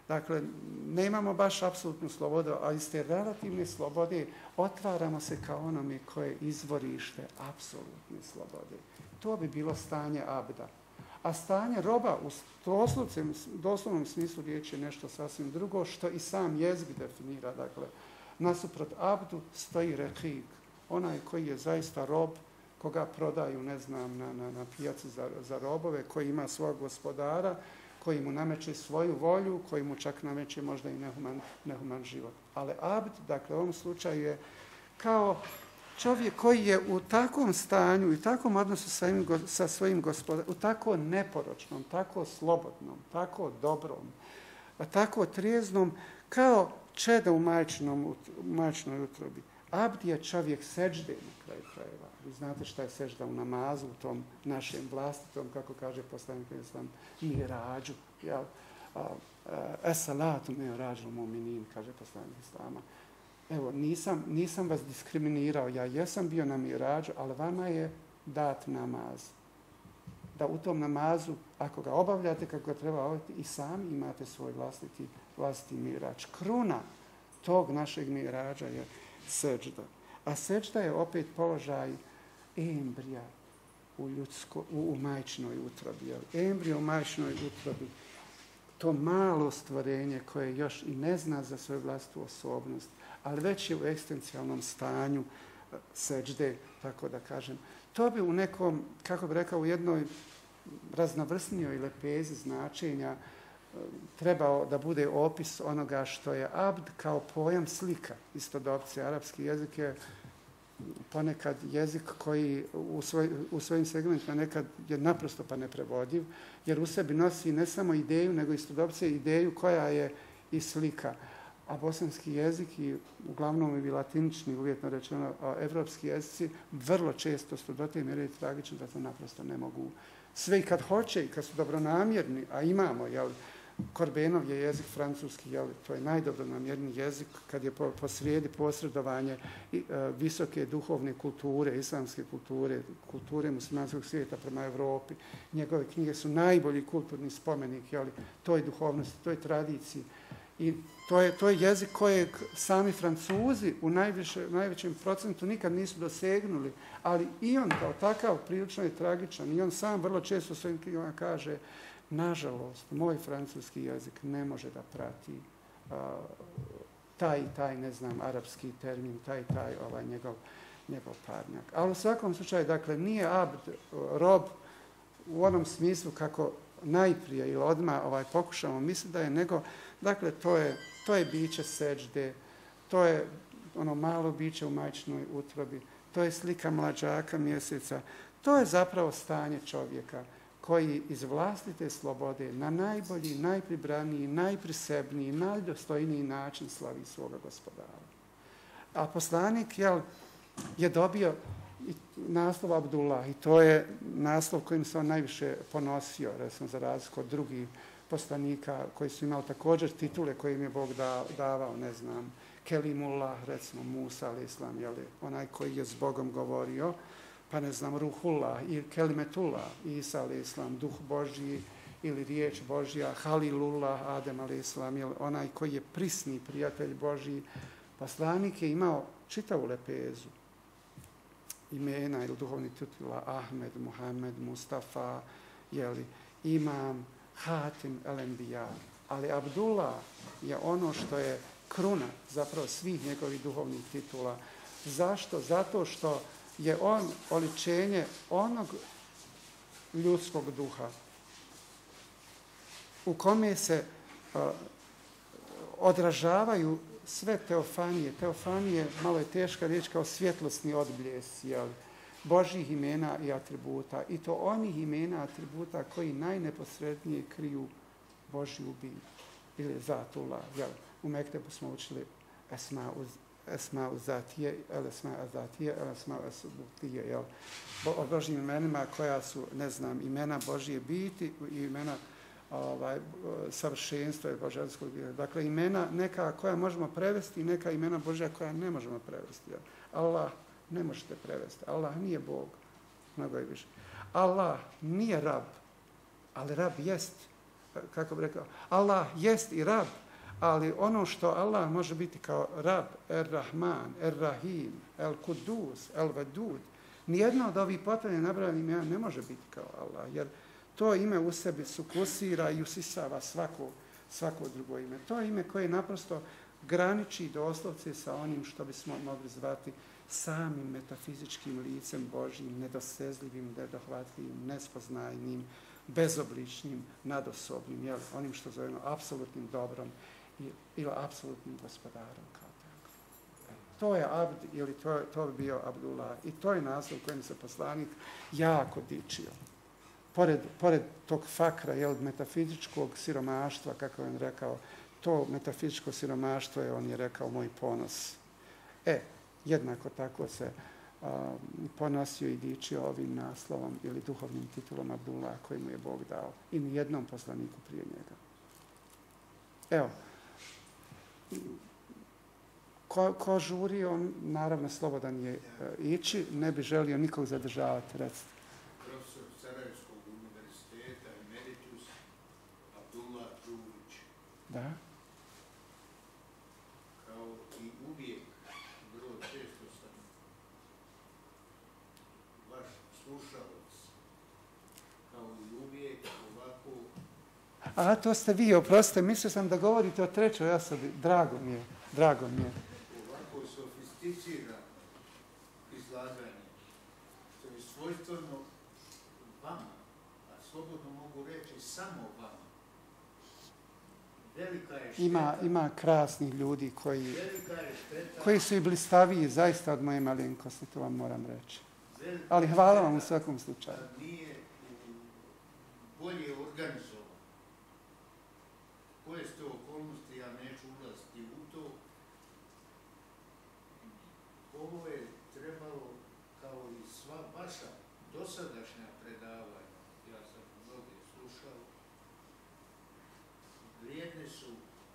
Dakle, nemamo baš apsolutnu slobodu, a iz te relativne slobode otvaramo se kao onome koje je izvorište apsolutne slobode. To bi bilo stanje abda. A stanje roba u doslovnom smislu riječi je nešto sasvim drugo, što i sam jezik definira. Dakle, nasuprot abdu stoji rekik, onaj koji je zaista rob, koga prodaju, ne znam, na, na, na pijaci za, za robove, koji ima svog gospodara, koji mu nameće svoju volju, koji mu čak nameće možda i nehuman, nehuman život. Ali abd, dakle, u ovom slučaju je kao čovjek koji je u takvom stanju i takvom odnosu sa, im, sa svojim gospodarom, u tako neporočnom, tako slobodnom, tako dobrom, tako trijeznom, kao čeda u majčinom, majčinoj utrobi. Abd je čovjek seđde na kraju krajeva. Vi znate šta je sežda u namazu, u tom našem vlastitom, kako kaže poslanik islam, mirađu. Ja, esalatu mirađu mu'minin, kaže poslanik islama. Evo, nisam, nisam vas diskriminirao, ja jesam bio na mirađu, ali vama je dat namaz. Da u tom namazu, ako ga obavljate kako ga treba obavljati, i sami imate svoj vlastiti, vlastiti mirađ. Kruna tog našeg mirađa je seđda. A seđda je opet položaj embrija u, ljudsko, u, u majčinoj utrobi. Embrija u majčinoj utrobi, to malo stvorenje koje još i ne zna za svoju vlastitu osobnost, ali već je u egzistencijalnom stanju seđde, tako da kažem. To bi u nekom, kako bi rekao, u jednoj raznovrsnijoj lepezi značenja trebao da bude opis onoga što je abd kao pojam slika. Istodobce, arapski jezik je ponekad jezik koji u, svoj, u svojim segmentima nekad je naprosto pa neprevodiv, jer u sebi nosi ne samo ideju, nego istodobce ideju koja je i slika. A bosanski jezik i uglavnom i latinični, uvjetno rečeno, evropski jezici vrlo često su do te mjere tragični da to naprosto ne mogu. Sve i kad hoće i kad su dobronamjerni, a imamo, jel, Korbenov je jezik francuski, jel, to je najdobronamjerniji jezik kad je po, po srijedi posredovanje i, e, visoke duhovne kulture, islamske kulture, kulture muslimanskog svijeta prema Evropi. Njegove knjige su najbolji kulturni spomenik, jel, toj duhovnosti, toj tradiciji. I to je, to je jezik kojeg sami Francuzi u najviše, najvećem procentu nikad nisu dosegnuli, ali i on kao takav prilično je tragičan. I on sam vrlo često u svojim knjigama kaže: nažalost, moj francuski jezik ne može da prati uh, taj i taj, ne znam, arapski termin, taj i taj ovaj, njegov, njegov parnjak. Ali u svakom slučaju, dakle, nije abd, rob u onom smislu kako najprije ili odmah ovaj, pokušamo misliti da je, nego, dakle, to je, to je biće seđde, to je ono malo biće u majčinoj utrobi, to je slika mlađaka mjeseca, to je zapravo stanje čovjeka koji iz vlastite slobode na najbolji, najpribraniji, najprisebniji, najdostojniji način slavi svoga gospodara. A poslanik, jel, je dobio naslov Abdullah i to je naslov kojim se on najviše ponosio, recimo za razliku od drugih poslanika koji su imali također titule koje im je Bog da, davao, ne znam, Kelimullah, recimo Musa, ali islam, jel, onaj koji je s Bogom govorio, pa ne znam, Ruhullah ili Kelimetullah, Isa, ali islam, duh Božji ili riječ Božja, Halilullah, Adem, ali islam, jel, onaj koji je prisni prijatelj Božji. Poslanik je imao čitavu lepezu imena ili duhovni titula: Ahmed, Muhammed, Mustafa, jeli, Imam, Hatim, El-Enbiya. Ali Abdullah je ono što je kruna zapravo svih njegovih duhovnih titula. Zašto? Zato što je on oličenje onog ljudskog duha u kome se uh, odražavaju sve teofanije. Teofanije, malo je teška riječ, kao svjetlosni odbljes, jel, Božjih imena i atributa. I to onih imena atributa koji najneposrednije kriju Božju bit. Ili Zatullah, jel. U Mektebu smo učili Esma uz Esma uzatije, el esma azatije, el esma esubutije, jel. O Božjim imenima koja su, ne znam, imena Božje biti i imena ovaj, savršenstva i božanskog bića. Dakle, imena neka koja možemo prevesti i neka imena Božja koja ne možemo prevesti. Jel. Allah ne možete prevesti. Allah nije Bog, mnogo je više. Allah nije rab, ali rab jest. kako bi rekao, Allah jest i Rab, ali ono što Allah može biti kao Rab, Er-Rahman, Er-Rahim, El-Kudus, El-Vedud, nijedno od ovih potrebnih nabrajanih imena ne može biti kao Allah, jer to ime u sebi sukusira i usisava svako, svako drugo ime. To je ime koje naprosto graniči doslovce sa onim što bismo mogli zvati samim metafizičkim licem Božjim, nedosezljivim, nedohvatljivim, nespoznajnim, bezobličnim, nadosobnim, jel, onim što zovemo apsolutnim dobrom ili apsolutnim gospodarom kao tako. To je Abd, ili to, to bi bio Abdullah. I to je naslov kojim se poslanik jako dičio. Pored, pored tog fakra, jel, metafizičkog siromaštva, kako je on rekao, to metafizičko siromaštvo je, on je rekao, moj ponos. E, jednako tako se a, ponosio i dičio ovim naslovom ili duhovnim titulom Abdullah koji mu je Bog dao i nijednom poslaniku prije njega. Evo, ko, ko žuri, on naravno slobodan je uh, ići, ne bi želio nikog zadržavati, recite. Profesor Sarajevskog univerziteta, emeritus Abdullah Đurić. Da. Kao i uvijek, vrlo često sam vaš slušalac, kao i uvijek ovako... A, to ste vi, oprostite, mislio sam da govorite o trećoj osobi. Drago mi je, drago mi je. Ovako sofisticirano izlaganje, što je svojstveno vama, a slobodno mogu reći samo vama. Velika je šteta. Ima, ima krasnih ljudi koji, Velika je šteta. koji su i blistaviji zaista od moje malenkosti, to vam moram reći. Velika Ali hvala vam u svakom slučaju. da nije bolje organizovan. Koje ste okolnosti, ja neću ulaziti u to. Ovo je trebalo, kao i sva vaša dosadašnja predavanja, ja sam mnoge slušao, vrijedne su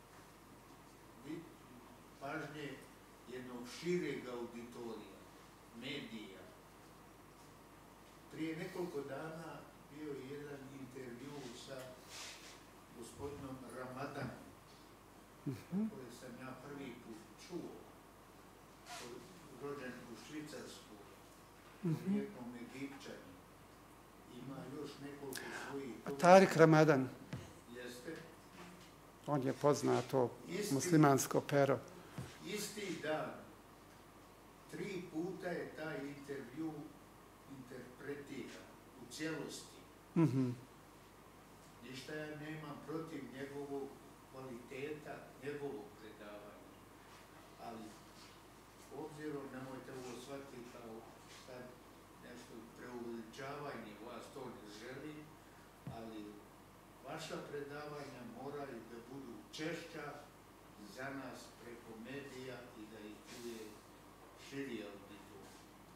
pažnje jednog šireg auditorija, medija. Prije nekoliko dana bio je jedan intervju sa gospodinom Ramadanom, Mhm. koje sam ja prvi put čuo, rođen u Švicarsku, porijeklom Egipćani. Ima još nekoliko svojih... Tarik Ramadan, Jeste. on je poznato Isti- muslimansko pero. Isti dan, tri puta je taj intervju interpretiran u cijelosti. Mhm. Ništa ja nemam protiv njegovog kvaliteta, njegovog predavanja. Ali, obzirom, nemojte ovo shvatiti kao sad nešto preuveličavanje, vas to ne želim, ali vaša predavanja moraju da budu češća za nas preko medija i da ih čuje širi auditor.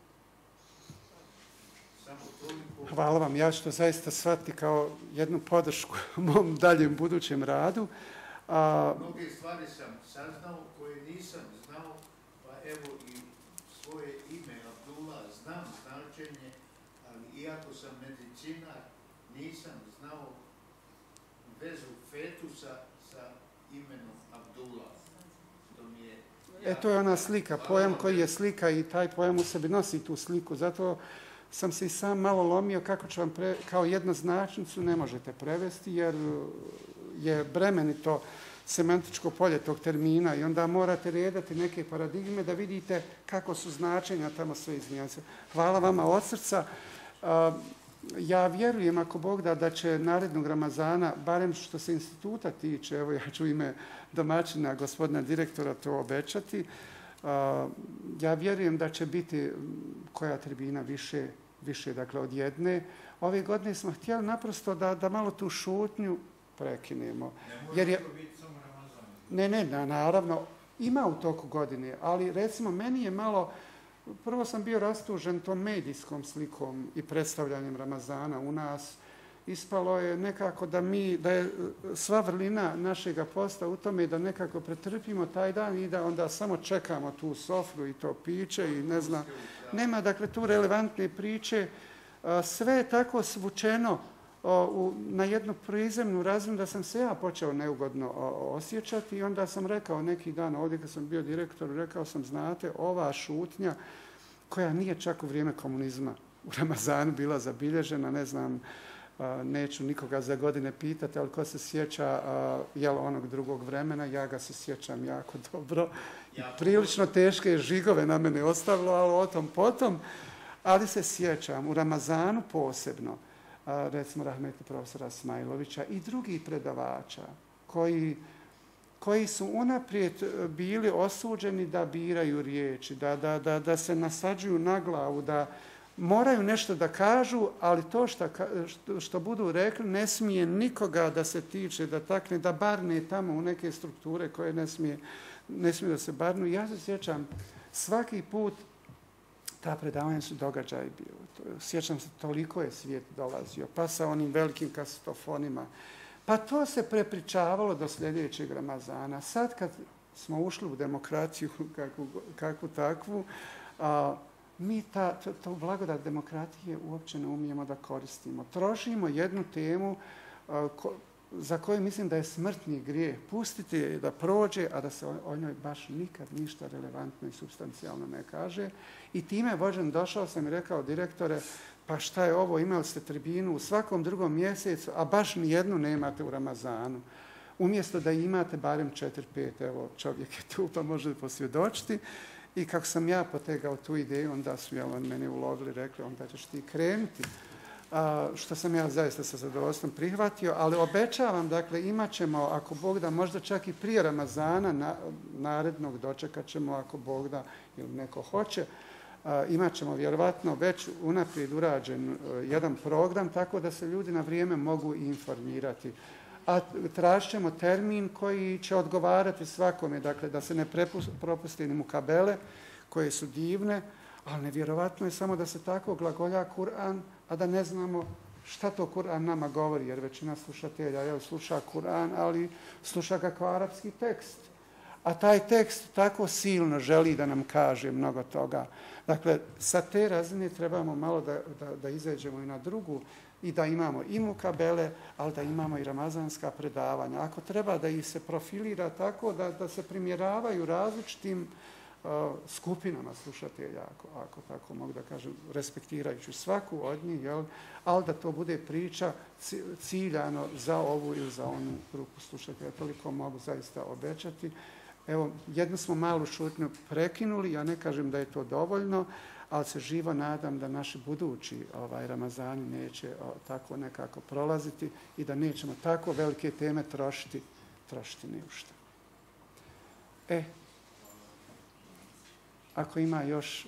Samo toliko... Hvala vam, ja ću to zaista shvatiti kao jednu podršku mom daljem budućem radu. A, Mnoge stvari sam saznao koje nisam znao, pa evo i svoje ime Abdullah znam značenje, ali iako sam medicinar, nisam znao vezu fetusa sa imenom Abdullah. To mi je... e, to je ona slika, pojam koji je slika i taj pojam u sebi nosi tu sliku. Zato sam se i sam malo lomio kako ću vam pre, kao jednoznačnicu ne možete prevesti jer je bremenito semantičko polje tog termina i onda morate redati neke paradigme da vidite kako su značenja tamo sve izmijenjene. Hvala vama od srca. Ja vjerujem, ako Bog da, da će narednog Ramazana, barem što se instituta tiče, evo ja ću ime domaćina, gospodina direktora to obećati, ja vjerujem da će biti koja tribina više, više dakle, od jedne. Ove godine smo htjeli naprosto da, da malo tu šutnju prekinemo. Ne može Jer je, to biti samo Ramazan. ne, ne, na- naravno, ima u toku godine, ali recimo meni je malo, prvo sam bio rastužen tom medijskom slikom i predstavljanjem Ramazana u nas. Ispalo je nekako da mi, da je sva vrlina našega posta u tome da nekako pretrpimo taj dan i da onda samo čekamo tu sofru i to piće i ne znam. Nema dakle tu relevantne priče. Sve je tako svučeno o, u, na jednu prizemnu razinu da sam se ja počeo neugodno o, osjećati i onda sam rekao neki dan ovdje kad sam bio direktor, rekao sam, znate, ova šutnja koja nije čak u vrijeme komunizma u Ramazanu bila zabilježena, ne znam, a, neću nikoga za godine pitati, ali ko se sjeća a, jel onog drugog vremena, ja ga se sjećam jako dobro. I prilično teške žigove na mene ostavilo, ali o tom potom. Ali se sjećam, u Ramazanu posebno, a, recimo rahmetli profesora Smajlovića i drugih predavača koji, koji su unaprijed bili osuđeni da biraju riječi, da, da, da, da se nasađuju na glavu, da moraju nešto da kažu, ali to što, što, što budu rekli ne smije nikoga da se tiče, da takne, da barne tamo u neke strukture koje ne smije, ne smije da se barnu. Ja se sjećam, svaki put ta predavanja su događaji bilo. Sjećam se, toliko je svijet dolazio, pa sa onim velikim kasetofonima. Pa to se prepričavalo do sljedećeg Ramazana. Sad kad smo ušli u demokraciju, kakvu, kakvu takvu, a, mi ta, to, to blagodat demokratije uopće ne umijemo da koristimo. Trošimo jednu temu a, ko, za koju mislim da je smrtni grijeh. Pustite je da prođe, a da se o, o njoj baš nikad ništa relevantno i supstancijalno ne kaže. I time vođen došao sam i rekao, direktore, pa šta je ovo, imali ste tribinu u svakom drugom mjesecu, a baš nijednu nemate u Ramazanu. Umjesto da imate barem četiri, pet, evo čovjek je tu pa može posvjedočiti. I kako sam ja potegao tu ideju, onda su jel, on meni ulovili, rekli, onda ćeš ti krenuti. A, što sam ja zaista sa zadovoljstvom prihvatio, ali obećavam, dakle, imat ćemo, ako Bog da, možda čak i prije Ramazana, na, narednog dočekat ćemo, ako Bog da, ili neko hoće, a, imat ćemo vjerovatno već unaprijed urađen a, jedan program, tako da se ljudi na vrijeme mogu informirati. A tražit ćemo termin koji će odgovarati svakome, dakle, da se ne propusti ni mukabele, koje su divne, ali nevjerovatno je samo da se tako glagolja Kur'an, a da ne znamo šta to Kur'an nama govori, jer većina slušatelja jel, sluša Kur'an, ali sluša ga kao arapski tekst. A taj tekst tako silno želi da nam kaže mnogo toga. Dakle, sa te razine trebamo malo da, da, da izađemo i na drugu i da imamo i mukabele, ali da imamo i ramazanska predavanja. Ako treba da ih se profilira tako da, da se primjeravaju različitim uh, skupinama slušatelja, ako, ako tako mogu da kažem, respektirajući svaku od njih, jel? Ali da to bude priča ciljano za ovu ili za onu grupu slušatelja. Toliko mogu zaista obećati. Evo, jednu smo malu šutnju prekinuli, ja ne kažem da je to dovoljno, ali se živo nadam da naši budući ovaj, Ramazani neće o, tako nekako prolaziti i da nećemo tako velike teme trošiti, trošiti ni u šta. E, ako ima još...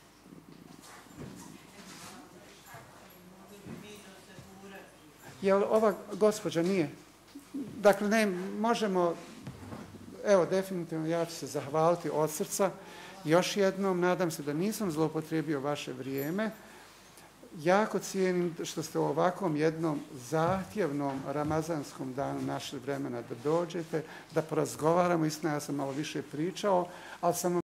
Jel ova gospođa nije? Dakle, ne, možemo... Evo, definitivno ja ću se zahvaliti od srca. Još jednom, nadam se da nisam zloupotrijebio vaše vrijeme. Jako cijenim što ste u ovakvom jednom zahtjevnom ramazanskom danu našli vremena da dođete, da porazgovaramo. Istina, ja sam malo više pričao, ali sam